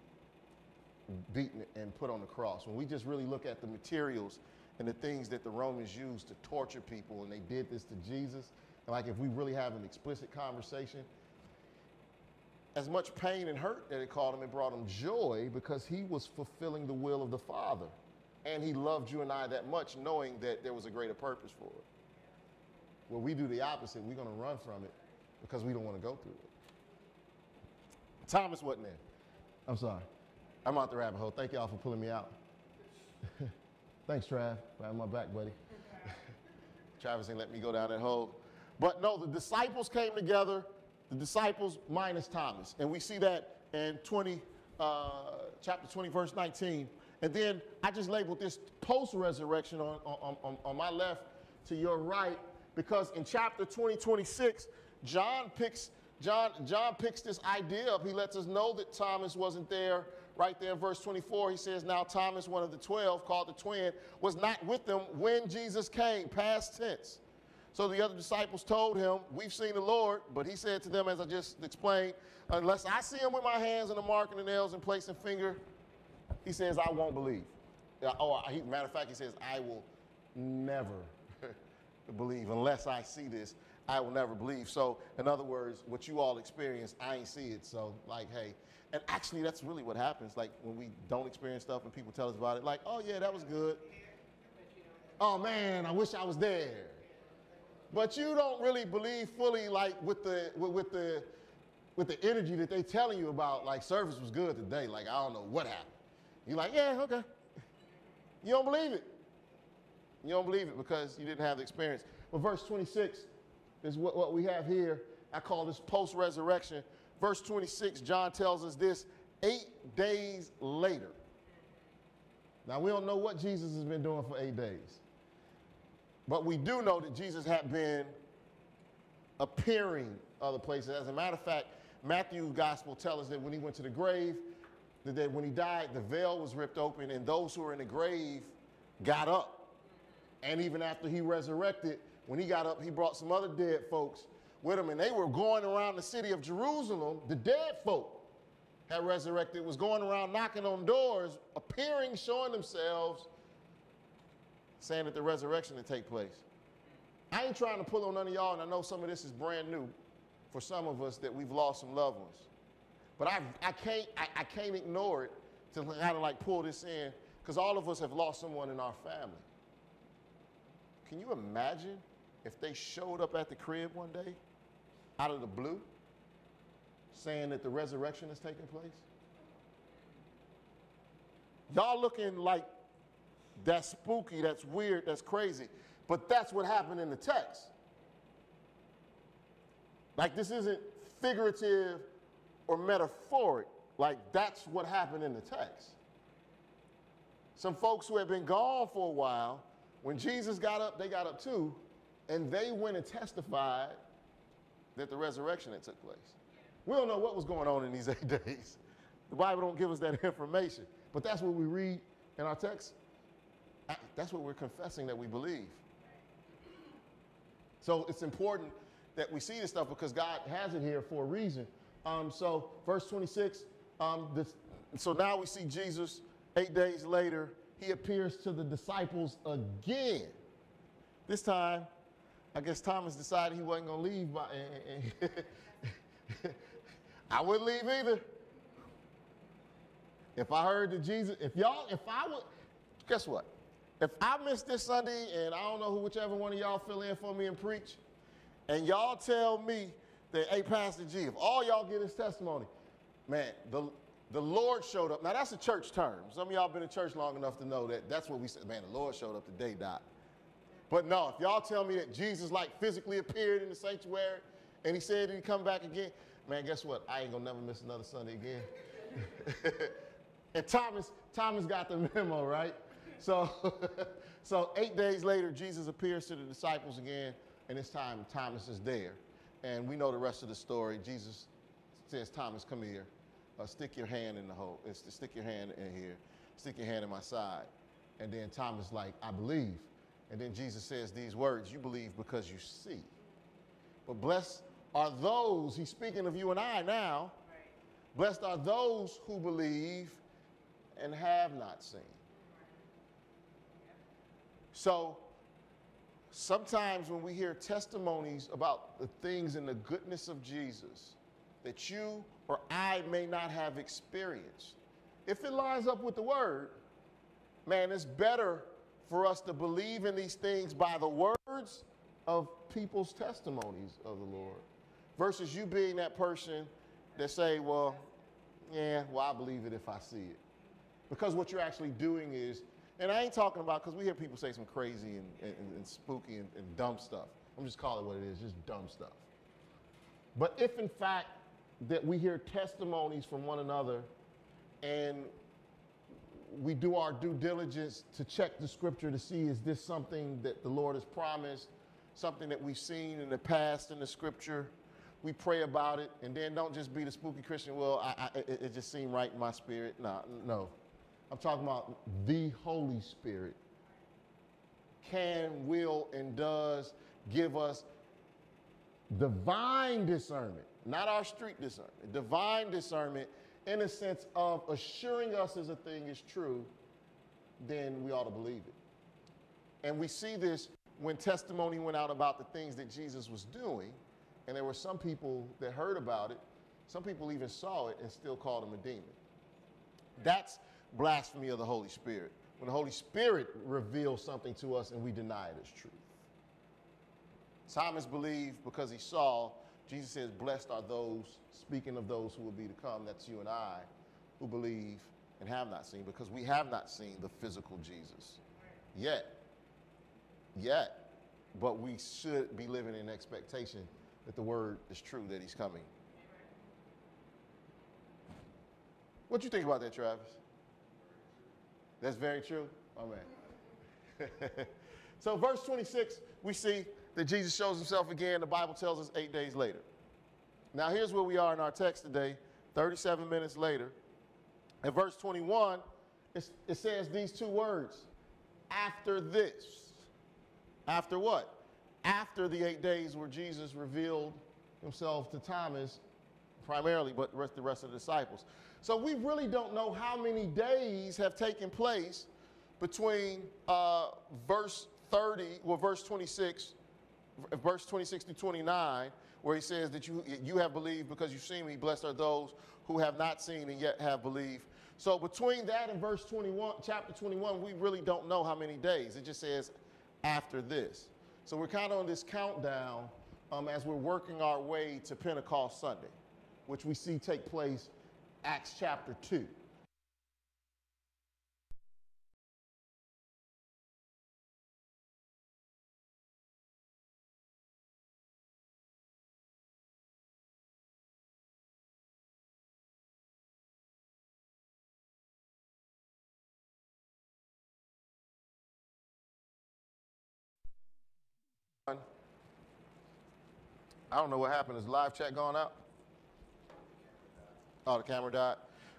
beaten and put on the cross. When we just really look at the materials and the things that the Romans used to torture people, and they did this to Jesus, and like if we really have an explicit conversation, as much pain and hurt that it caused him, it brought him joy because he was fulfilling the will of the Father. And he loved you and I that much, knowing that there was a greater purpose for it. Well, we do the opposite. We're going to run from it because we don't want to go through it. Thomas wasn't there. I'm sorry. I'm out the rabbit hole. Thank y'all for pulling me out. Thanks, Trav, for having my back, buddy. Travis ain't let me go down that hole. But no, the disciples came together, the disciples minus Thomas. And we see that in chapter 20, verse 19. And then I just labeled this post-resurrection on my left to your right, because in chapter 20, 26, John picks this idea up. He lets us know that Thomas wasn't there. Right there in verse 24, he says, now Thomas, one of the 12, called the twin, was not with them when Jesus came, past tense. So the other disciples told him, we've seen the Lord, but he said to them, as I just explained, unless I see him with my hands and the mark and the nails and place and finger, he says, I won't believe. Matter of fact, he says, I will never believe. Unless I see this, I will never believe. So in other words, what you all experienced, I ain't see it. So like, hey, and actually that's really what happens. Like when we don't experience stuff and people tell us about it, like, oh yeah, that was good. Oh man, I wish I was there. But you don't really believe fully, like with the energy that they telling you about, like service was good today. Like, I don't know what happened. You're like, yeah, okay. You don't believe it. You don't believe it because you didn't have the experience. But verse 26 is what we have here. I call this post-resurrection. Verse 26, John tells us this 8 days later. Now, we don't know what Jesus has been doing for 8 days. But we do know that Jesus had been appearing other places. As a matter of fact, Matthew's gospel tells us that when he went to the grave, that when he died, the veil was ripped open and those who were in the grave got up. And even after he resurrected, when he got up, he brought some other dead folks with him, and they were going around the city of Jerusalem. The dead folk had resurrected, was going around knocking on doors, appearing, showing themselves, saying that the resurrection would take place. I ain't trying to pull on none of y'all, and I know some of this is brand new for some of us that we've lost some loved ones. But I can't ignore it to kind of like pull this in, because all of us have lost someone in our family. Can you imagine if they showed up at the crib one day, out of the blue, saying that the resurrection is taking place? Y'all looking like that's spooky, that's weird, that's crazy. But that's what happened in the text. Like, this isn't figurative or metaphoric. Like, that's what happened in the text. Some folks who had been gone for a while, when Jesus got up, they got up too, and they went and testified that the resurrection had took place. We don't know what was going on in these 8 days. The Bible don't give us that information. But that's what we read in our text. That's what we're confessing that we believe. So it's important that we see this stuff because God has it here for a reason. So verse 26, so now we see Jesus 8 days later. He appears to the disciples again. This time, I guess Thomas decided he wasn't going to leave. I wouldn't leave either. If I heard that Jesus, guess what? If I miss this Sunday and I don't know whichever one of y'all fill in for me and preach, and y'all tell me that, hey, Pastor G, if all y'all get his testimony, man, the Lord showed up. Now, that's a church term. Some of y'all been in church long enough to know that that's what we said, man, the Lord showed up the day, Doc. But no, if y'all tell me that Jesus, like, physically appeared in the sanctuary and he said he'd come back again, man, guess what? I ain't going to never miss another Sunday again. And Thomas got the memo, right? So 8 days later, Jesus appears to the disciples again, and this time Thomas is there. And we know the rest of the story. Jesus says, Thomas, come here. Stick your hand in the hole. Stick your hand in here. Stick your hand in my side. And then Thomas like, I believe. And then Jesus says these words, you believe because you see. But blessed are those, he's speaking of you and I now, blessed are those who believe and have not seen. So sometimes when we hear testimonies about the things and the goodness of Jesus that you or I may not have experienced, if it lines up with the word, man, it's better for us to believe in these things by the words of people's testimonies of the Lord versus you being that person that say, well, I believe it if I see it. Because what you're actually doing is, and I ain't talking about, because we hear people say some crazy and spooky and dumb stuff. I'm just calling it what it is, just dumb stuff. But if in fact that we hear testimonies from one another and we do our due diligence to check the scripture to see, is this something that the Lord has promised, something that we've seen in the past in the scripture, we pray about it, and then don't just be the spooky Christian, well, it just seemed right in my spirit. No. I'm talking about the Holy Spirit can, will, and does give us divine discernment, not our street discernment, divine discernment in a sense of assuring us as a thing is true, then we ought to believe it. And we see this when testimony went out about the things that Jesus was doing, and there were some people that heard about it, some people even saw it and still called him a demon. That's blasphemy of the Holy Spirit. When the Holy Spirit reveals something to us and we deny it as truth. Thomas believed because he saw. Jesus says, blessed are those, speaking of those who will be to come, that's you and I, who believe and have not seen, because we have not seen the physical Jesus yet. But we should be living in expectation that the word is true, that he's coming. What you think about that, Travis? That's very true? Oh, man. So verse 26, we see that Jesus shows himself again. The Bible tells us 8 days later. Now here's where we are in our text today, 37 minutes later. At verse 21, it says these two words, after this. After what? After the 8 days where Jesus revealed himself to Thomas primarily, but the rest of the disciples. So we really don't know how many days have taken place between verse 26 verse 26 to 29, where he says that you have believed because you've seen me. Blessed are those who have not seen and yet have believed. So between that and verse 21, chapter 21, we really don't know how many days. It just says after this. So we're kind of on this countdown as we're working our way to Pentecost Sunday, which we see take place Acts chapter 2. I don't know what happened. Is the live chat gone out? Oh, the camera died.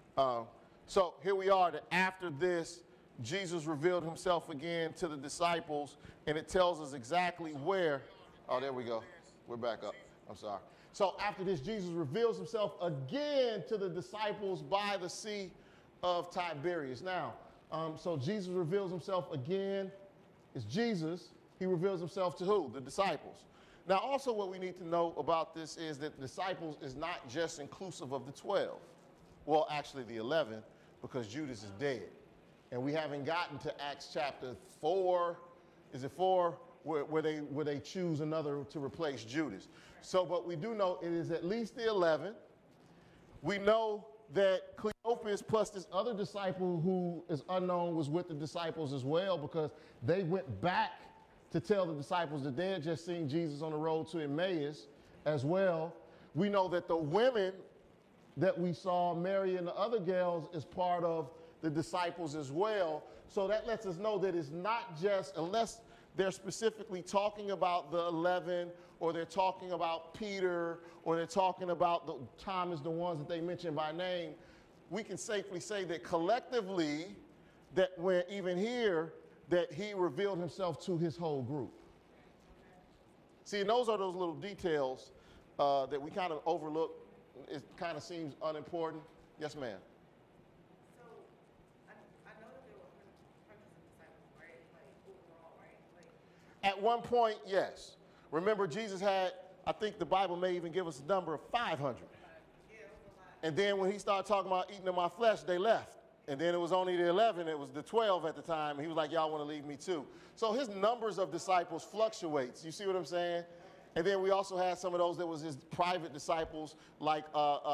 So here we are. That after this, Jesus revealed himself again to the disciples, and it tells us exactly where. Oh, there we go. We're back up. I'm sorry. So after this, Jesus reveals himself again to the disciples by the Sea of Tiberias. Now, so Jesus reveals himself again. It's Jesus. He reveals himself to who? The disciples. Now, also what we need to know about this is that disciples is not just inclusive of the 12. Well, actually the 11, because Judas is dead. And we haven't gotten to Acts chapter 4. Is it 4? Where they choose another to replace Judas. So, but we do know it is at least the 11. We know that Cleopas plus this other disciple who is unknown was with the disciples as well, because they went back to tell the disciples that they had just seen Jesus on the road to Emmaus as well. We know that the women that we saw, Mary and the other girls, is part of the disciples as well. So that lets us know that it's not just, unless they're specifically talking about the 11, or they're talking about Peter, or they're talking about the Thomas, the ones that they mentioned by name, we can safely say that collectively, that when even here, that he revealed himself to his whole group. See, and those are those little details that we kind of overlook. It kind of seems unimportant. Yes, ma'am. So, I know that there were hundreds of disciples, right? Like, overall, right? Like, At one point, yes. Remember, Jesus had, I think the Bible may even give us a number of 500. yeah, it was a lot. And then when he started talking about eating of my flesh, they left. And then it was only the 11, it was the 12 at the time. He was like, y'all want to leave me too. So his numbers of disciples fluctuates. You see what I'm saying? And then we also had some of those that was his private disciples, like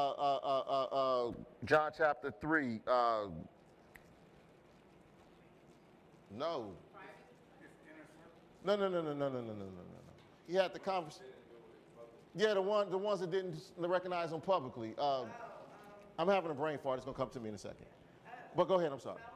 John chapter 3. No. No. He had the conversation. Yeah, the ones that didn't recognize him publicly. I'm having a brain fart. It's going to come to me in a second. But go ahead, I'm sorry.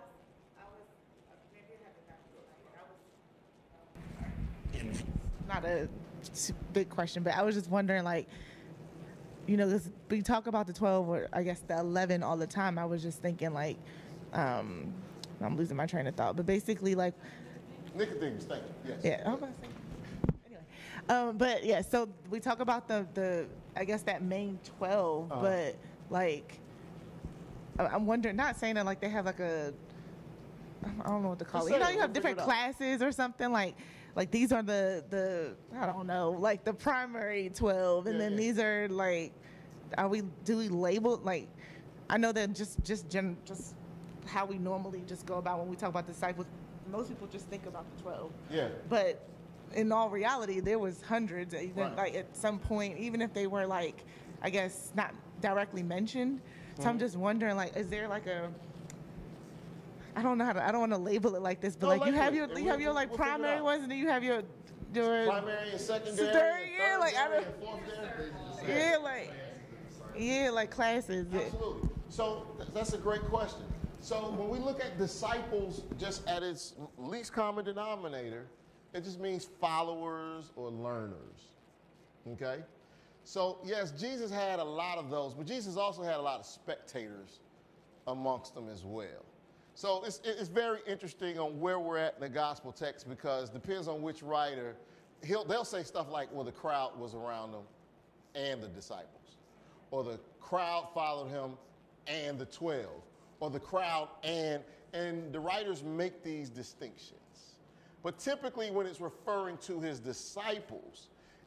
Not a big question, but I was just wondering, like, you know, this, we talk about the 12, or I guess the 11 all the time. I was just thinking, like, I'm losing my train of thought, but basically, like, Nicodemus, thank you. Yes. yeah, I was about to say. Anyway, but yeah, so we talk about the I guess that main 12, but like, I'm wondering, not saying that like they have like a, I don't know what to call it. You know, you have different classes or something, like these are the I don't know, like the primary 12, and then these are like, do we label, like, I know that just how we normally just go about when we talk about disciples, most people just think about the 12. Yeah. But in all reality, there was hundreds, even Right. like at some point, even if they were like, I guess not directly mentioned. So I'm just wondering, like, is there like a, I don't know how to, I don't want to label it like this, but No, like you have your, label it. you have your like We'll figure it primary out. ones, and then you have your Primary and secondary. third, and yeah, like, I tertiary don't- and fourth yeah, like classes. Yeah. Absolutely. So that's a great question. So when we look at disciples just at its least common denominator, it just means followers or learners. Okay? So yes, Jesus had a lot of those, but Jesus also had a lot of spectators amongst them as well. So it's very interesting on where we're at in the gospel text, because it depends on which writer. They'll say stuff like, well, the crowd was around them and the disciples, or the crowd followed him and the 12, or the crowd and the writers make these distinctions. But typically when it's referring to his disciples,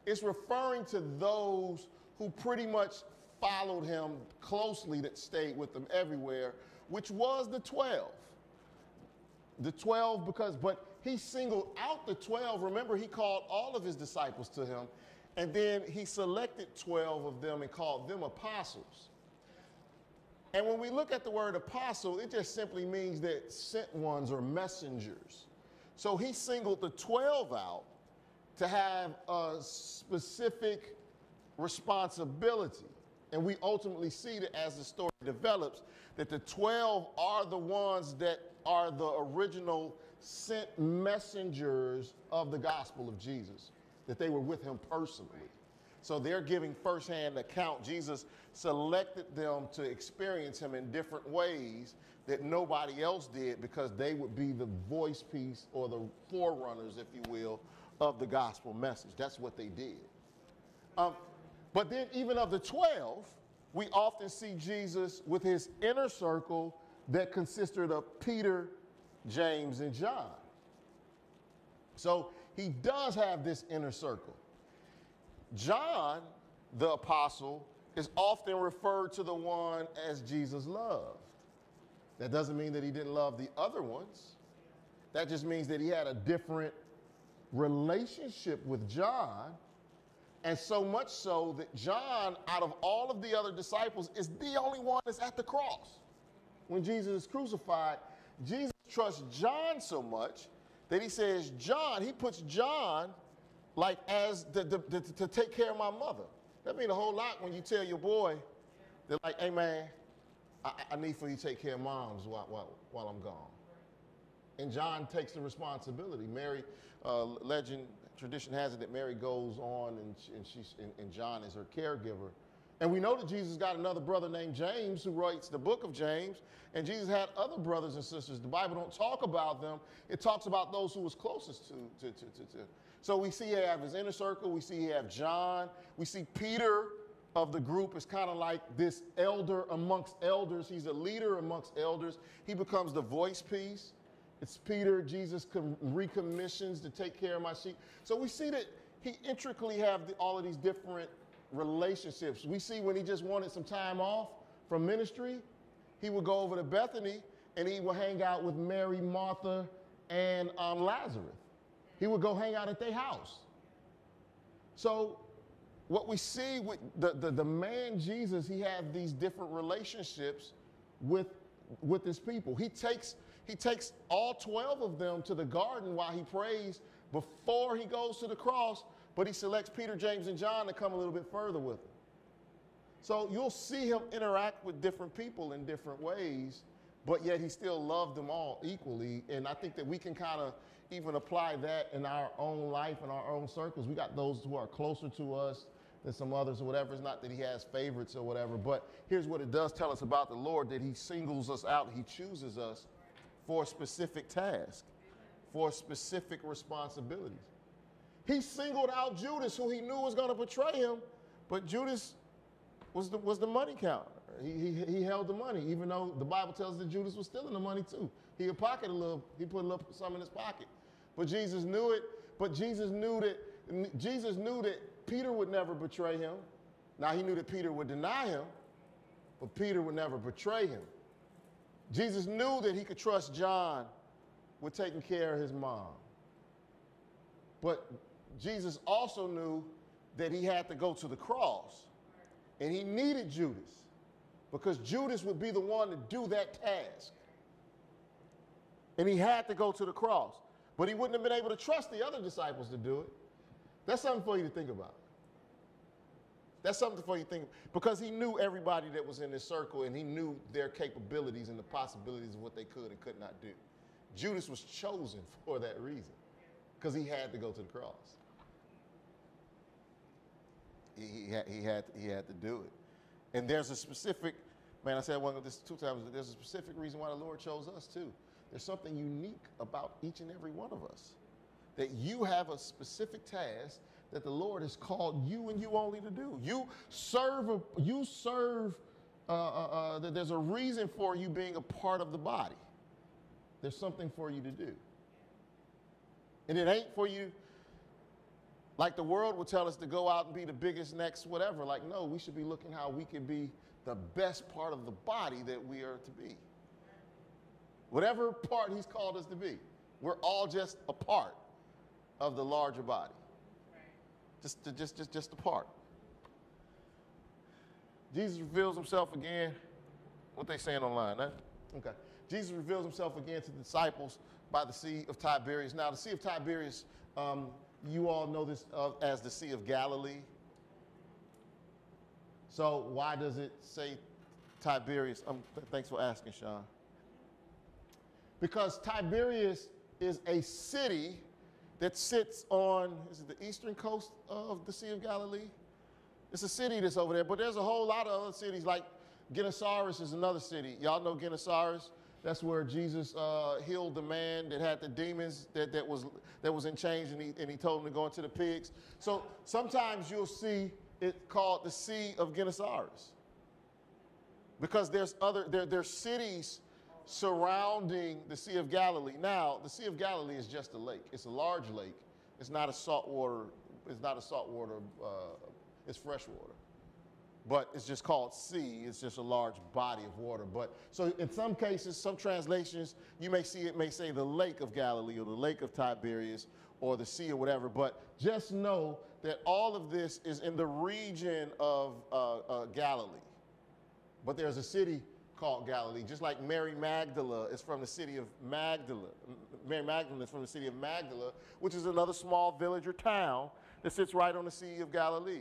it's referring to those who pretty much followed him closely, that stayed with him everywhere, which was the 12. The 12 but he singled out the 12. Remember, he called all of his disciples to him, and then he selected 12 of them and called them apostles. And when we look at the word apostle, it just simply means that sent ones or messengers. So he singled the 12 out to have a specific responsibility. And we ultimately see that as the story develops, that the 12 are the ones that are the original sent messengers of the gospel of Jesus, that they were with him personally. So they're giving firsthand account. Jesus selected them to experience him in different ways that nobody else did, because they would be the voice piece or the forerunners, if you will, of the gospel message. That's what they did. But then even of the 12, we often see Jesus with his inner circle that consisted of Peter, James, and John. So he does have this inner circle. John, the apostle, is often referred to the one as Jesus loved. That doesn't mean that he didn't love the other ones. That just means that he had a different relationship with John, and so much so that John, out of all of the other disciples, is the only one that's at the cross. When Jesus is crucified, Jesus trusts John so much that he says, John, he puts John like as to take care of my mother. That means a whole lot when you tell your boy, they're like, hey man, I need for you to take care of moms while I'm gone. And John takes the responsibility. Mary, tradition has it that Mary goes on and John is her caregiver. And we know that Jesus got another brother named James who writes the book of James. And Jesus had other brothers and sisters. The Bible don't talk about them. It talks about those who was closest to. So we see he have his inner circle. We see he have John. We see Peter of the group is kind of like this elder amongst elders. He's a leader amongst elders. He becomes the voice piece. It's Peter Jesus recommissions to take care of my sheep. So we see that he intricately have all of these different relationships. We see when he just wanted some time off from ministry, he would go over to Bethany and he would hang out with Mary, Martha, and Lazarus. He would go hang out at their house. So what we see with the man Jesus, he had these different relationships with his people. He takes all 12 of them to the garden while he prays before he goes to the cross, but he selects Peter, James, and John to come a little bit further with him. So you'll see him interact with different people in different ways, but yet he still loved them all equally. And I think that we can kind of even apply that in our own life, in our own circles. We got those who are closer to us than some others or whatever. It's not that he has favorites or whatever, but here's what it does tell us about the Lord, that he singles us out. He chooses us for a specific task, for specific responsibilities. He singled out Judas, who he knew was going to betray him, but Judas was the money counter. He held the money, even though the Bible tells us that Judas was stealing the money too. He put a little some in his pocket. But Jesus knew it. But Jesus knew that Peter would never betray him. Now he knew that Peter would deny him, but Peter would never betray him. Jesus knew that he could trust John with taking care of his mom. But Jesus also knew that he had to go to the cross, and he needed Judas, because Judas would be the one to do that task. And he had to go to the cross. But he wouldn't have been able to trust the other disciples to do it. That's something for you to think about. That's something for you to think, because he knew everybody that was in his circle, and he knew their capabilities and the possibilities of what they could and could not do. Judas was chosen for that reason, because he had to go to the cross. He had to do it. And there's a specific, man, I said this 2 times, there's a specific reason why the Lord chose us too. There's something unique about each and every one of us, that you have a specific task that the Lord has called you and you only to do. There's a reason for you being a part of the body. There's something for you to do. And it ain't for you Like the world would tell us to go out and be the biggest, next, whatever. Like, no, we should be looking how we can be the best part of the body that we are to be. Whatever part he's called us to be. We're all just a part of the larger body. Just a part. Jesus reveals himself again. What they saying online, huh? Okay. Jesus reveals himself again to the disciples by the Sea of Tiberias. Now, the Sea of Tiberias, you all know this as the Sea of Galilee. So why does it say Tiberias? Thanks for asking, Sean. Because Tiberias is a city that sits on, is it the eastern coast of the Sea of Galilee? It's a city that's over there, but there's a whole lot of other cities, like Gennesaret is another city. Y'all know Gennesaret? That's where Jesus healed the man that had the demons that was in chains, and he told him to go into the pigs. So sometimes you'll see it called the Sea of Gennesaret, because there's cities surrounding the Sea of Galilee. Now, the Sea of Galilee is just a lake. It's a large lake. It's not a saltwater. It's not a saltwater. It's freshwater. But it's just called sea. It's just a large body of water. But so in some cases, some translations, you may see it may say the Lake of Galilee or the Lake of Tiberias or the sea or whatever. But just know that all of this is in the region of Galilee. But there's a city called Galilee, just like Mary Magdala is from the city of Magdala. Mary Magdalene is from the city of Magdala, which is another small village or town that sits right on the Sea of Galilee.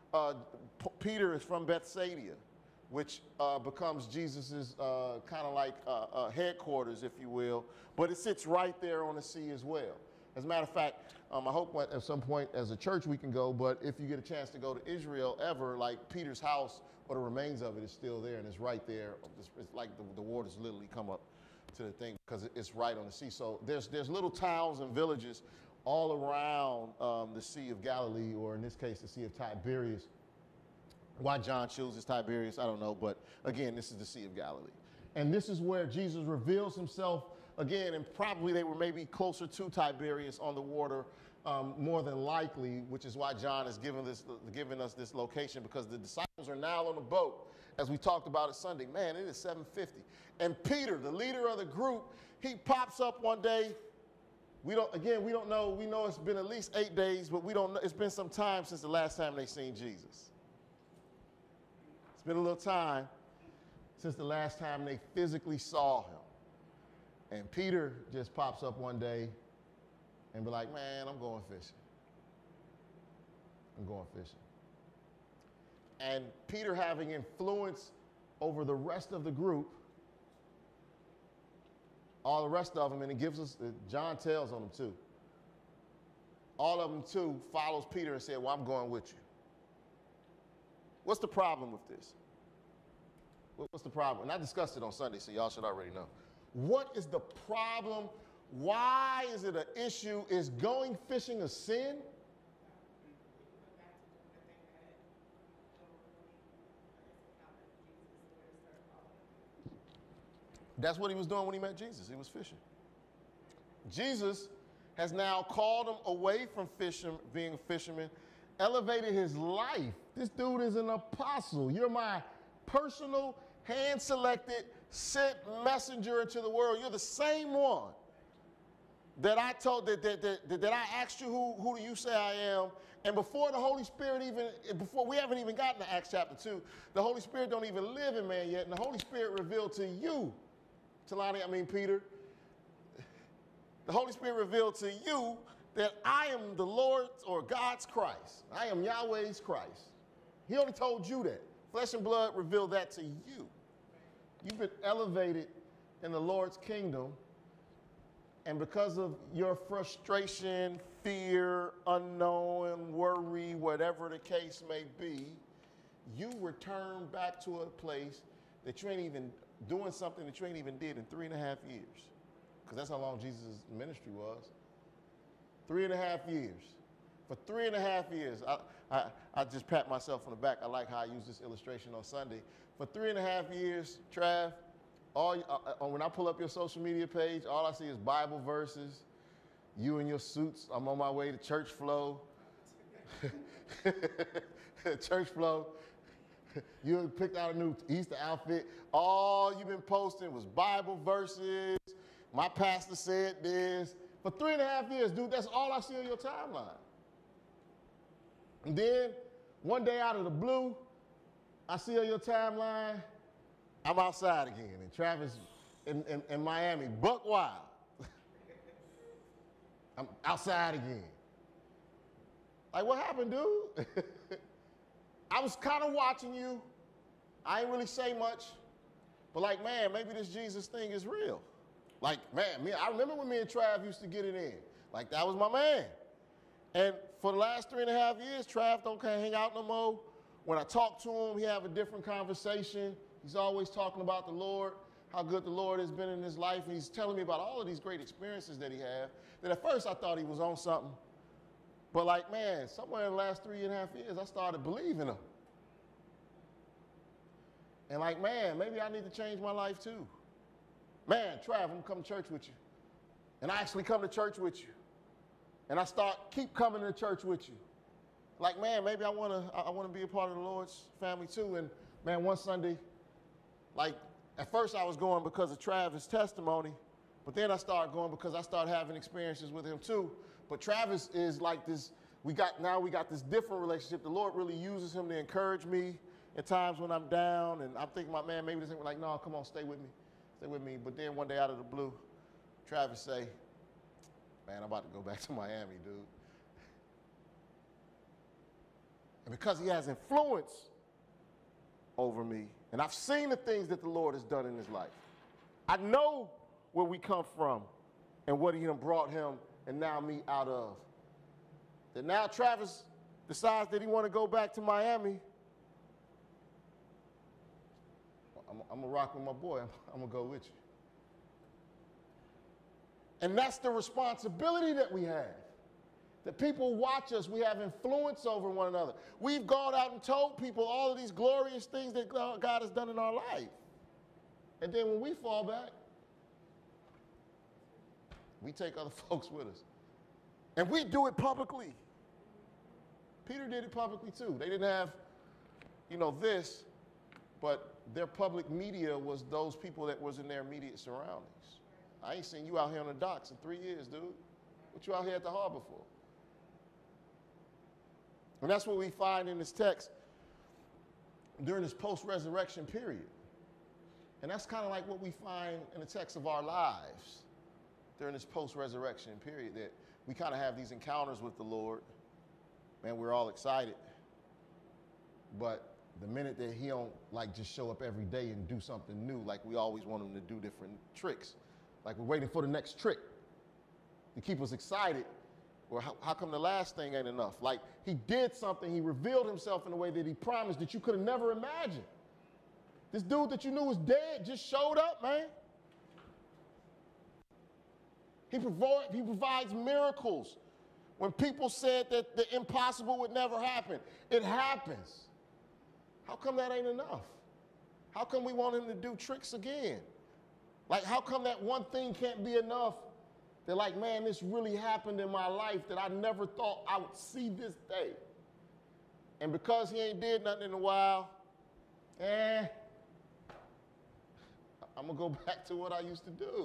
Peter is from Bethsaida, which becomes Jesus's kind of like headquarters, if you will, but it sits right there on the sea as well. As a matter of fact, I hope at some point as a church we can go, but if you get a chance to go to Israel ever, like Peter's house or the remains of it is still there, and it's right there. It's like the waters literally come up to the thing because it's right on the sea. So there's little towns and villages all around the Sea of Galilee, or in this case, the Sea of Tiberias. Why John chooses Tiberias, I don't know, but again, this is the Sea of Galilee. And this is where Jesus reveals himself again, and probably they were maybe closer to Tiberias on the water, more than likely, which is why John is giving us this location, because the disciples are now on the boat, as we talked about it Sunday. Man, it is 7:50. And Peter, the leader of the group, he pops up one day. We don't know. We know it's been at least 8 days, but we don't know. It's been some time since the last time they seen Jesus. It's been a little time since the last time they physically saw him. And Peter just pops up one day and be like, man, I'm going fishing. I'm going fishing. And Peter, having influence over the rest of the group, all the rest of them, and it gives us, John tells on them too. All of them too follows Peter and said, well, I'm going with you. What's the problem with this? What's the problem? And I discussed it on Sunday, so y'all should already know. What is the problem? Why is it an issue? Is going fishing a sin? That's what he was doing when he met Jesus. He was fishing. Jesus has now called him away from being a fisherman, elevated his life. This dude is an apostle. You're my personal, hand-selected, sent messenger into the world. You're the same one that I told, that I asked you, who do you say I am? And before the Holy Spirit before we haven't even gotten to Acts chapter 2, the Holy Spirit don't even live in man yet, and the Holy Spirit revealed to you, Peter, the Holy Spirit revealed to you that I am the Lord's or God's Christ. I am Yahweh's Christ. He only told you that. Flesh and blood revealed that to you. You've been elevated in the Lord's kingdom, and because of your frustration, fear, unknown, worry, whatever the case may be, you return back to a place that you ain't even doing something that you ain't even did in 3.5 years. Because that's how long Jesus' ministry was. 3.5 years. For 3.5 years, I just pat myself on the back. I like how I used this illustration on Sunday. For 3.5 years, Trav, when I pull up your social media page, all I see is Bible verses, you in your suits. I'm on my way to church flow. Church flow. You picked out a new Easter outfit. All you've been posting was Bible verses. My pastor said this. For 3.5 years, dude, that's all I see on your timeline. And then one day out of the blue, I see on your timeline, I'm outside again. And Travis in Miami, buck wild. I'm outside again. Like, what happened, dude? I was kind of watching you. I ain't really say much. But like, man, maybe this Jesus thing is real. Like, man, I remember when me and Trav used to get it in. Like, that was my man. And for the last 3.5 years, Trav don't hang out no more. When I talk to him, he have a different conversation. He's always talking about the Lord, how good the Lord has been in his life. And he's telling me about all of these great experiences that he had. That at first I thought he was on something. But like, man, somewhere in the last 3.5 years, I started believing him. And like, man, maybe I need to change my life too. Man, Trav, I'm gonna come to church with you. And I actually come to church with you. And I keep coming to church with you. Like, man, maybe I wanna be a part of the Lord's family too. And man, one Sunday, like, at first I was going because of Travis' testimony, but then I started going because I started having experiences with him too. But Travis is like this, we got this different relationship. The Lord really uses him to encourage me at times when I'm down, and I'm thinking, my man, maybe this ain't like, no, come on, stay with me. Stay with me. But then one day out of the blue, Travis say, man, I'm about to go back to Miami, dude. And because he has influence over me, and I've seen the things that the Lord has done in his life, I know where we come from and what he done brought him and now me out of. That now Travis decides that he want to go back to Miami. I'm going to rock with my boy. I'm going to go with you. And that's the responsibility that we have. That people watch us. We have influence over one another. We've gone out and told people all of these glorious things that God has done in our life. And then when we fall back, we take other folks with us. And we do it publicly. Peter did it publicly too. They didn't have, this, but their public media was those people that was in their immediate surroundings. I ain't seen you out here on the docks in 3 years, dude. What you out here at the harbor for? And that's what we find in this text during this post-resurrection period. And that's kind of like what we find in the text of our lives during this post-resurrection period, that we kind of have these encounters with the Lord. Man, we're all excited. But the minute that he don't just show up every day and do something new, like we always want him to do different tricks. Like we're waiting for the next trick to keep us excited. Or how come the last thing ain't enough? Like he did something, he revealed himself in a way that he promised that you could have never imagined. This dude that you knew was dead just showed up, man. He provides miracles. When people said that the impossible would never happen, it happens. How come that ain't enough? How come we want him to do tricks again? Like, how come that one thing can't be enough? They're like, man, this really happened in my life that I never thought I would see this day. And because he ain't did nothing in a while, I'm going to go back to what I used to do.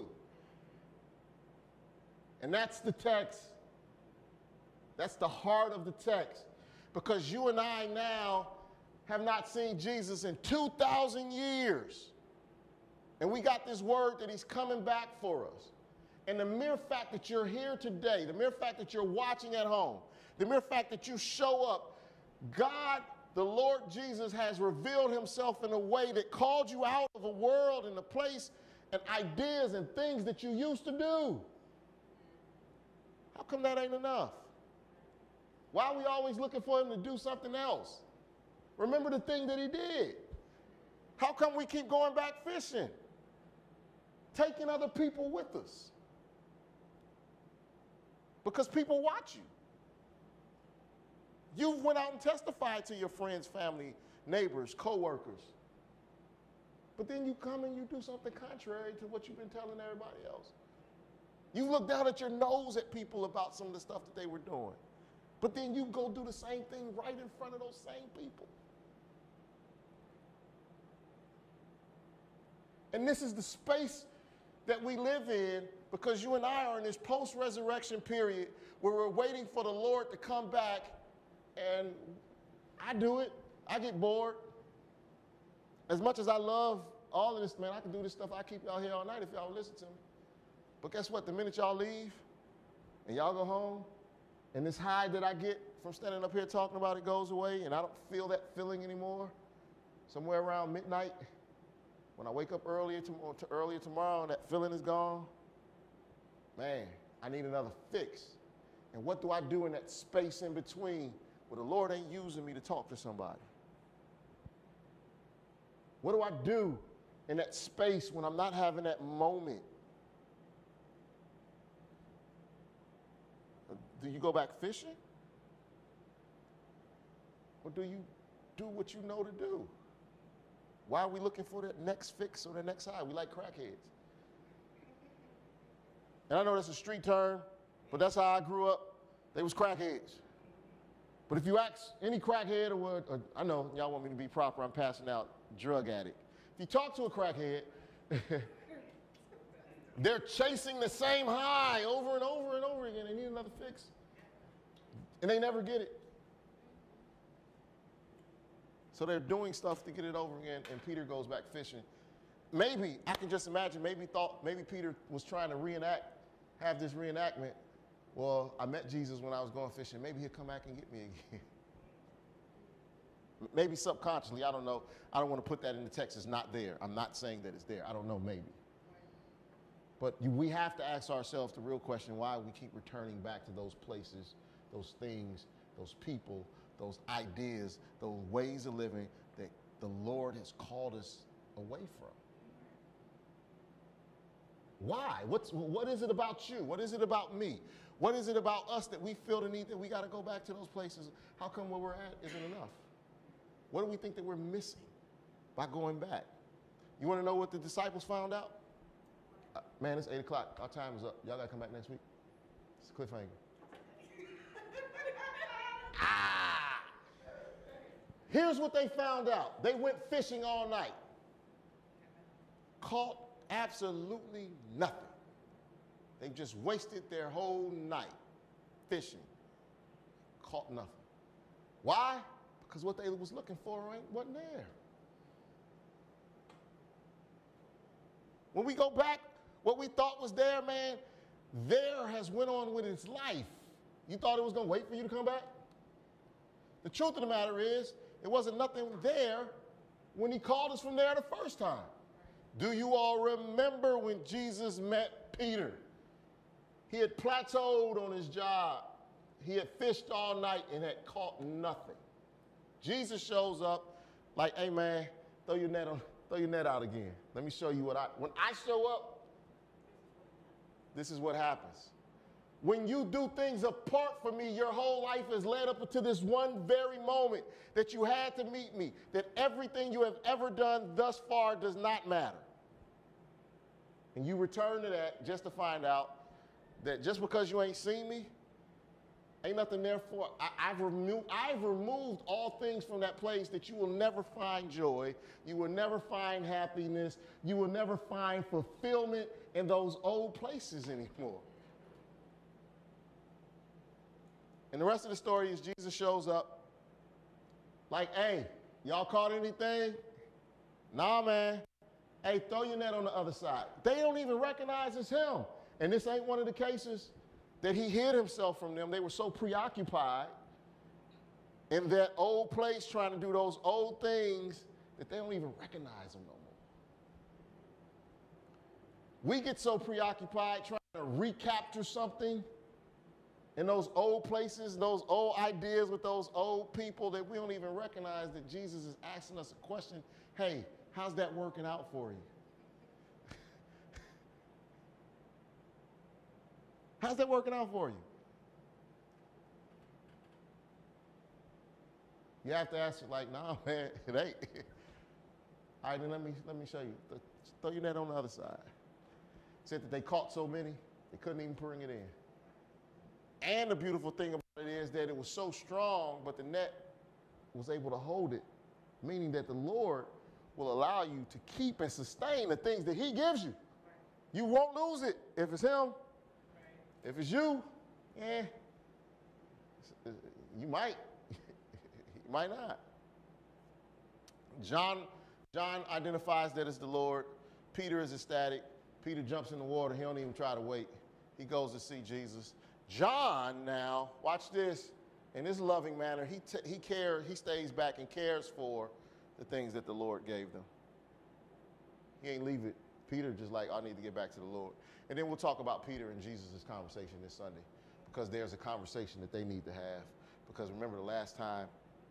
And that's the text. That's the heart of the text. Because you and I now have not seen Jesus in 2,000 years. And we got this word that he's coming back for us. And the mere fact that you're here today, the mere fact that you're watching at home, the mere fact that you show up, God, the Lord Jesus, has revealed himself in a way that called you out of a world and a place and ideas and things that you used to do. How come that ain't enough? Why are we always looking for him to do something else? Remember the thing that he did. How come we keep going back fishing? Taking other people with us. Because people watch you. You've went out and testified to your friends, family, neighbors, co-workers. But then you come and you do something contrary to what you've been telling everybody else. You look down at your nose at people about some of the stuff that they were doing. But then you go do the same thing right in front of those same people. And this is the space that we live in because you and I are in this post-resurrection period where we're waiting for the Lord to come back, and I do it. I get bored. As much as I love all of this, man, I can do this stuff. I keep y'all here all night if y'all listen to me. But guess what? The minute y'all leave and y'all go home, and this high that I get from standing up here talking about it goes away, and I don't feel that feeling anymore, somewhere around midnight, when I wake up earlier tomorrow and that feeling is gone, man, I need another fix. And what do I do in that space in between where the Lord ain't using me to talk to somebody? What do I do in that space when I'm not having that moment? Do you go back fishing? Or do you do what you know to do? Why are we looking for that next fix or the next high? We like crackheads. And I know that's a street term, but that's how I grew up. They was crackheads. But if you ask any crackhead or I know y'all want me to be proper, I'm passing out drug addict. If you talk to a crackhead, they're chasing the same high over and over and over again. They need another fix. And they never get it. So they're doing stuff to get it over again, and Peter goes back fishing. Maybe, I can just imagine, maybe Peter was trying to have this reenactment. Well, I met Jesus when I was going fishing. Maybe he'll come back and get me again. Maybe subconsciously, I don't know. I don't want to put that in the text. It's not there. I'm not saying that it's there. I don't know, maybe. But we have to ask ourselves the real question, why we keep returning back to those places, those things, those people, those ideas, those ways of living that the Lord has called us away from. Why? What is it about you? What is it about me? What is it about us that we feel the need that we got to go back to those places? How come where we're at isn't enough? What do we think that we're missing by going back? You want to know what the disciples found out? Man, it's 8 o'clock. Our time is up. Y'all got to come back next week. It's a cliffhanger. Here's what they found out. They went fishing all night. Caught absolutely nothing. They just wasted their whole night fishing. Caught nothing. Why? Because what they was looking for wasn't there. When we go back, what we thought was there, man, there has went on with its life. You thought it was going to wait for you to come back? The truth of the matter is, it wasn't nothing there when he called us from there the first time. Do you all remember when Jesus met Peter? He had plateaued on his job. He had fished all night and had caught nothing. Jesus shows up like, hey man, throw your net out again. Let me show you when I show up, this is what happens. When you do things apart from me, your whole life is led up to this one very moment that you had to meet me, that everything you have ever done thus far does not matter. And you return to that just to find out that just because you ain't seen me, ain't nothing there for. I've removed all things from that place that you will never find joy, you will never find happiness, you will never find fulfillment in those old places anymore. And the rest of the story is Jesus shows up like, hey, y'all caught anything? Nah, man. Hey, throw your net on the other side. They don't even recognize it's him. And this ain't one of the cases that he hid himself from them. They were so preoccupied in that old place trying to do those old things that they don't even recognize him no more. We get so preoccupied trying to recapture something in those old places, those old ideas with those old people that we don't even recognize that Jesus is asking us a question. Hey, how's that working out for you? How's that working out for you? You have to ask it like, nah, man, it ain't. All right, then let me show you. Throw your net on the other side. Said that they caught so many, they couldn't even bring it in. And the beautiful thing about It is that it was so strong, but the net was able to hold it, meaning that the Lord will allow you to keep and sustain the things that he gives you. You won't lose it if it's him. If it's you, you might. You might not. John identifies that it's the Lord. Peter is ecstatic. Peter jumps in the water. He don't even try to wait. He goes to see Jesus. John now, watch this, in this loving manner, he stays back and cares for the things that the Lord gave them. He ain't leave it. Peter just like, I need to get back to the Lord. And then we'll talk about Peter and Jesus' conversation this Sunday, because there's a conversation that they need to have. Because remember the last time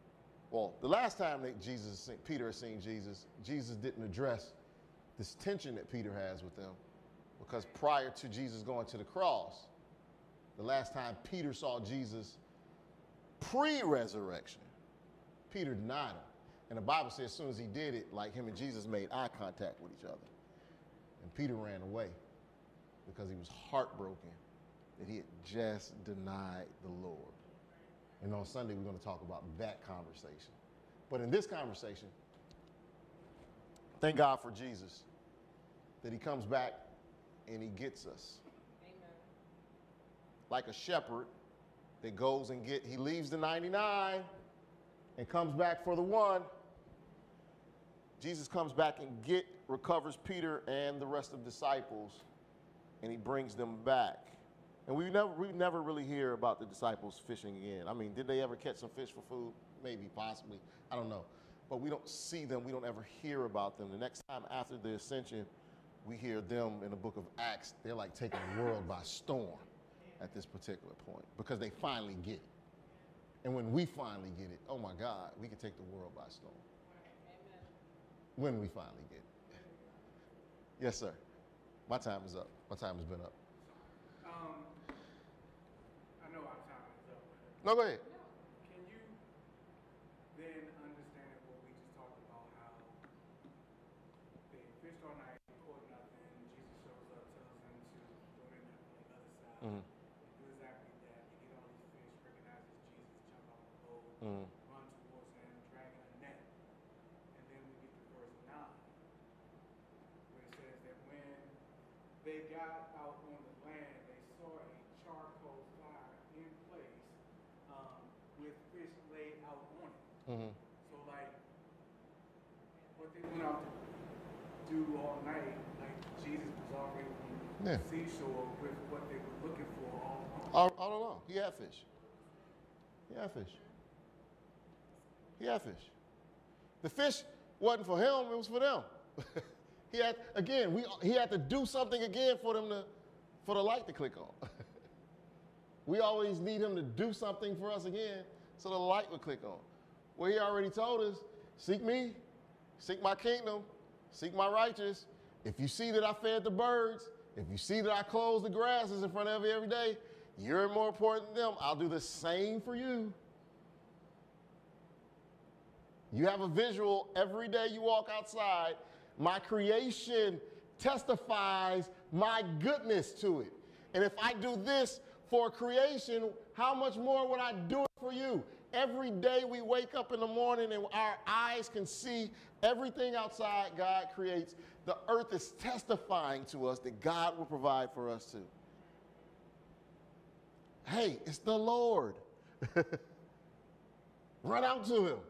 that Peter has seen Jesus, Jesus didn't address this tension that Peter has with them. Because prior to Jesus going to the cross, the last time Peter saw Jesus pre-resurrection, Peter denied him. And the Bible says as soon as he did it, like him and Jesus made eye contact with each other. And Peter ran away because he was heartbroken that he had just denied the Lord. And on Sunday, we're going to talk about that conversation. But in this conversation, thank God for Jesus, that he comes back and he gets us. Amen. Like a shepherd that goes and he leaves the 99 and comes back for the one. Jesus comes back and recovers Peter and the rest of the disciples, and he brings them back. And we never really hear about the disciples fishing again. I mean, did they ever catch some fish for food? Maybe, possibly. I don't know. But we don't see them. We don't ever hear about them. The next time after the ascension, we hear them in the book of Acts. They're like taking the world by storm at this particular point because they finally get it. And when we finally get it, oh my God, we can take the world by storm. Amen. When we finally get it. Yes, sir. My time is up. My time has been up. I know our time is up. No, go ahead. Can you then understand what we just talked about, how they fished all night, caught nothing, Jesus shows up, tells them to go in on the other side. Mm-hmm. Do exactly that. They get all these fish, recognizes Jesus, jump out the boat, Mm-hmm. run towards him, dragging a net. And then we get to verse 9, where it says that when they got out on the land, they saw a charcoal fire in place with fish laid out on it. Mm-hmm. So, like, what they went out to do all night, like, Jesus was already on the seashore with what they were looking for all along. I don't know. He had fish. He had fish. He had fish. The fish wasn't for him, it was for them. He had to do something again for the light to click on. We always need him to do something for us again so the light would click on. Well, he already told us, seek me, seek my kingdom, seek my righteousness. If you see that I fed the birds, if you see that I clothe the grasses in front of you every day, you're more important than them. I'll do the same for you. You have a visual every day you walk outside. My creation testifies my goodness to it. And if I do this for creation, how much more would I do it for you? Every day we wake up in the morning and our eyes can see everything outside God creates. The earth is testifying to us that God will provide for us too. Hey, it's the Lord. Run out to him.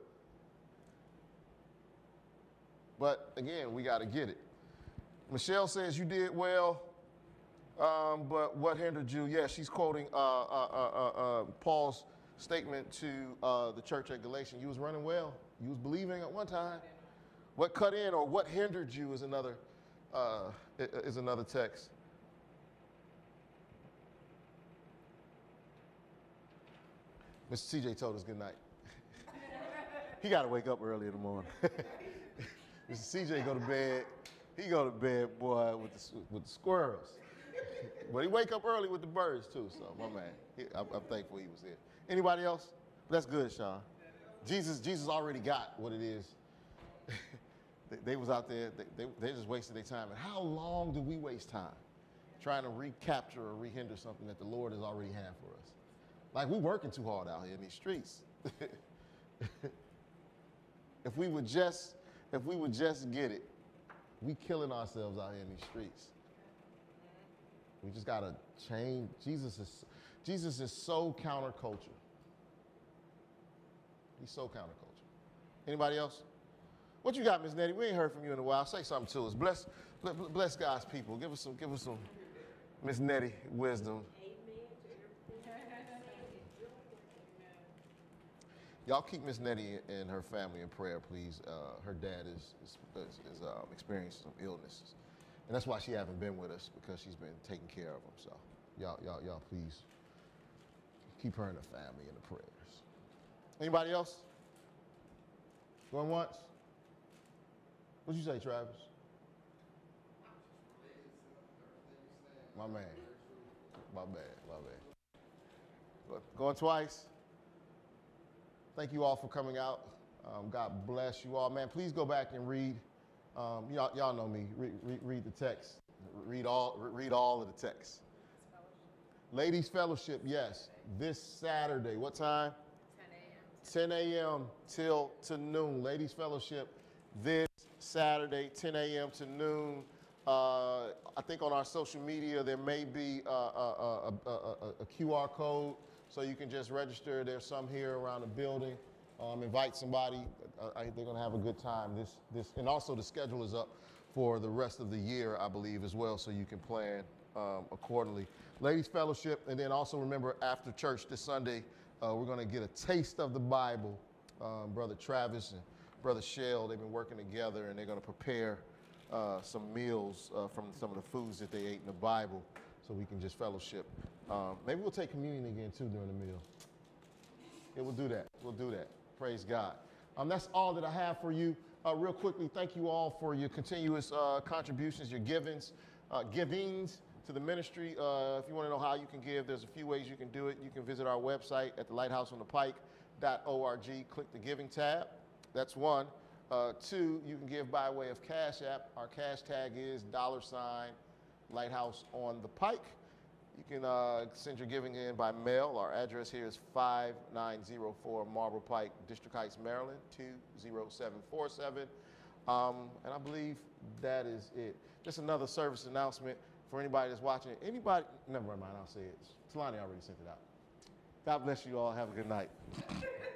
But again, we got to get it. Michelle says you did well, but what hindered you? Yeah, she's quoting Paul's statement to the church at Galatians. You was running well. You was believing at one time. What cut in or what hindered you is another text. Mr. CJ told us good night. He got to wake up early in the morning. Mr. CJ go to bed. He go to bed, boy, with the squirrels. But he wake up early with the birds too. So my man, I'm thankful he was here. Anybody else? That's good, Sean. Jesus already got what it is. They was out there. They just wasted their time. And how long do we waste time trying to recapture or rehinder something that the Lord has already had for us? Like, we working too hard out here in these streets. If we would just get it, we killing ourselves out here in these streets. We just gotta change. Jesus is so counterculture. He's so counterculture. Anybody else? What you got, Miss Nettie? We ain't heard from you in a while. Say something to us. Bless God's people. Give us some Miss Nettie wisdom. Y'all keep Miss Nettie and her family in prayer, please. Her dad is experiencing some illnesses, and that's why she haven't been with us, because she's been taking care of him. So y'all please keep her and her family in the prayers. Anybody else? Going once? What'd you say, Travis? My man. My bad. Going twice? Thank you all for coming out. God bless you all. Man, please go back and read. Y'all know me. Read the text. Read all of the text. Ladies Fellowship, yes. This Saturday. What time? 10 a.m. till to noon. Ladies Fellowship this Saturday, 10 a.m. to noon. I think on our social media there may be a QR code, so you can just register. There's some here around the building. Invite somebody. They're going to have a good time. And also the schedule is up for the rest of the year, I believe, as well, so you can plan accordingly. Ladies Fellowship, and then also remember after church this Sunday, we're going to get a taste of the Bible. Brother Travis and Brother Shell, they've been working together, and they're going to prepare some meals from some of the foods that they ate in the Bible, so we can just fellowship. Maybe we'll take communion again, too, during the meal. Yeah, we'll do that. We'll do that. Praise God. That's all that I have for you. Real quickly, thank you all for your continuous contributions, your givings to the ministry. If you want to know how you can give, there's a few ways you can do it. You can visit our website at the lighthouseonthepike.org. Click the giving tab. That's one. Two, you can give by way of CashApp. Our cash tag is $LighthouseOnThePike. You can send your giving in by mail. Our address here is 5904 Marlboro Pike, District Heights, Maryland, 20747. And I believe that is it. Just another service announcement for anybody that's watching. Never mind, I'll say it. Talani already sent it out. God bless you all. Have a good night.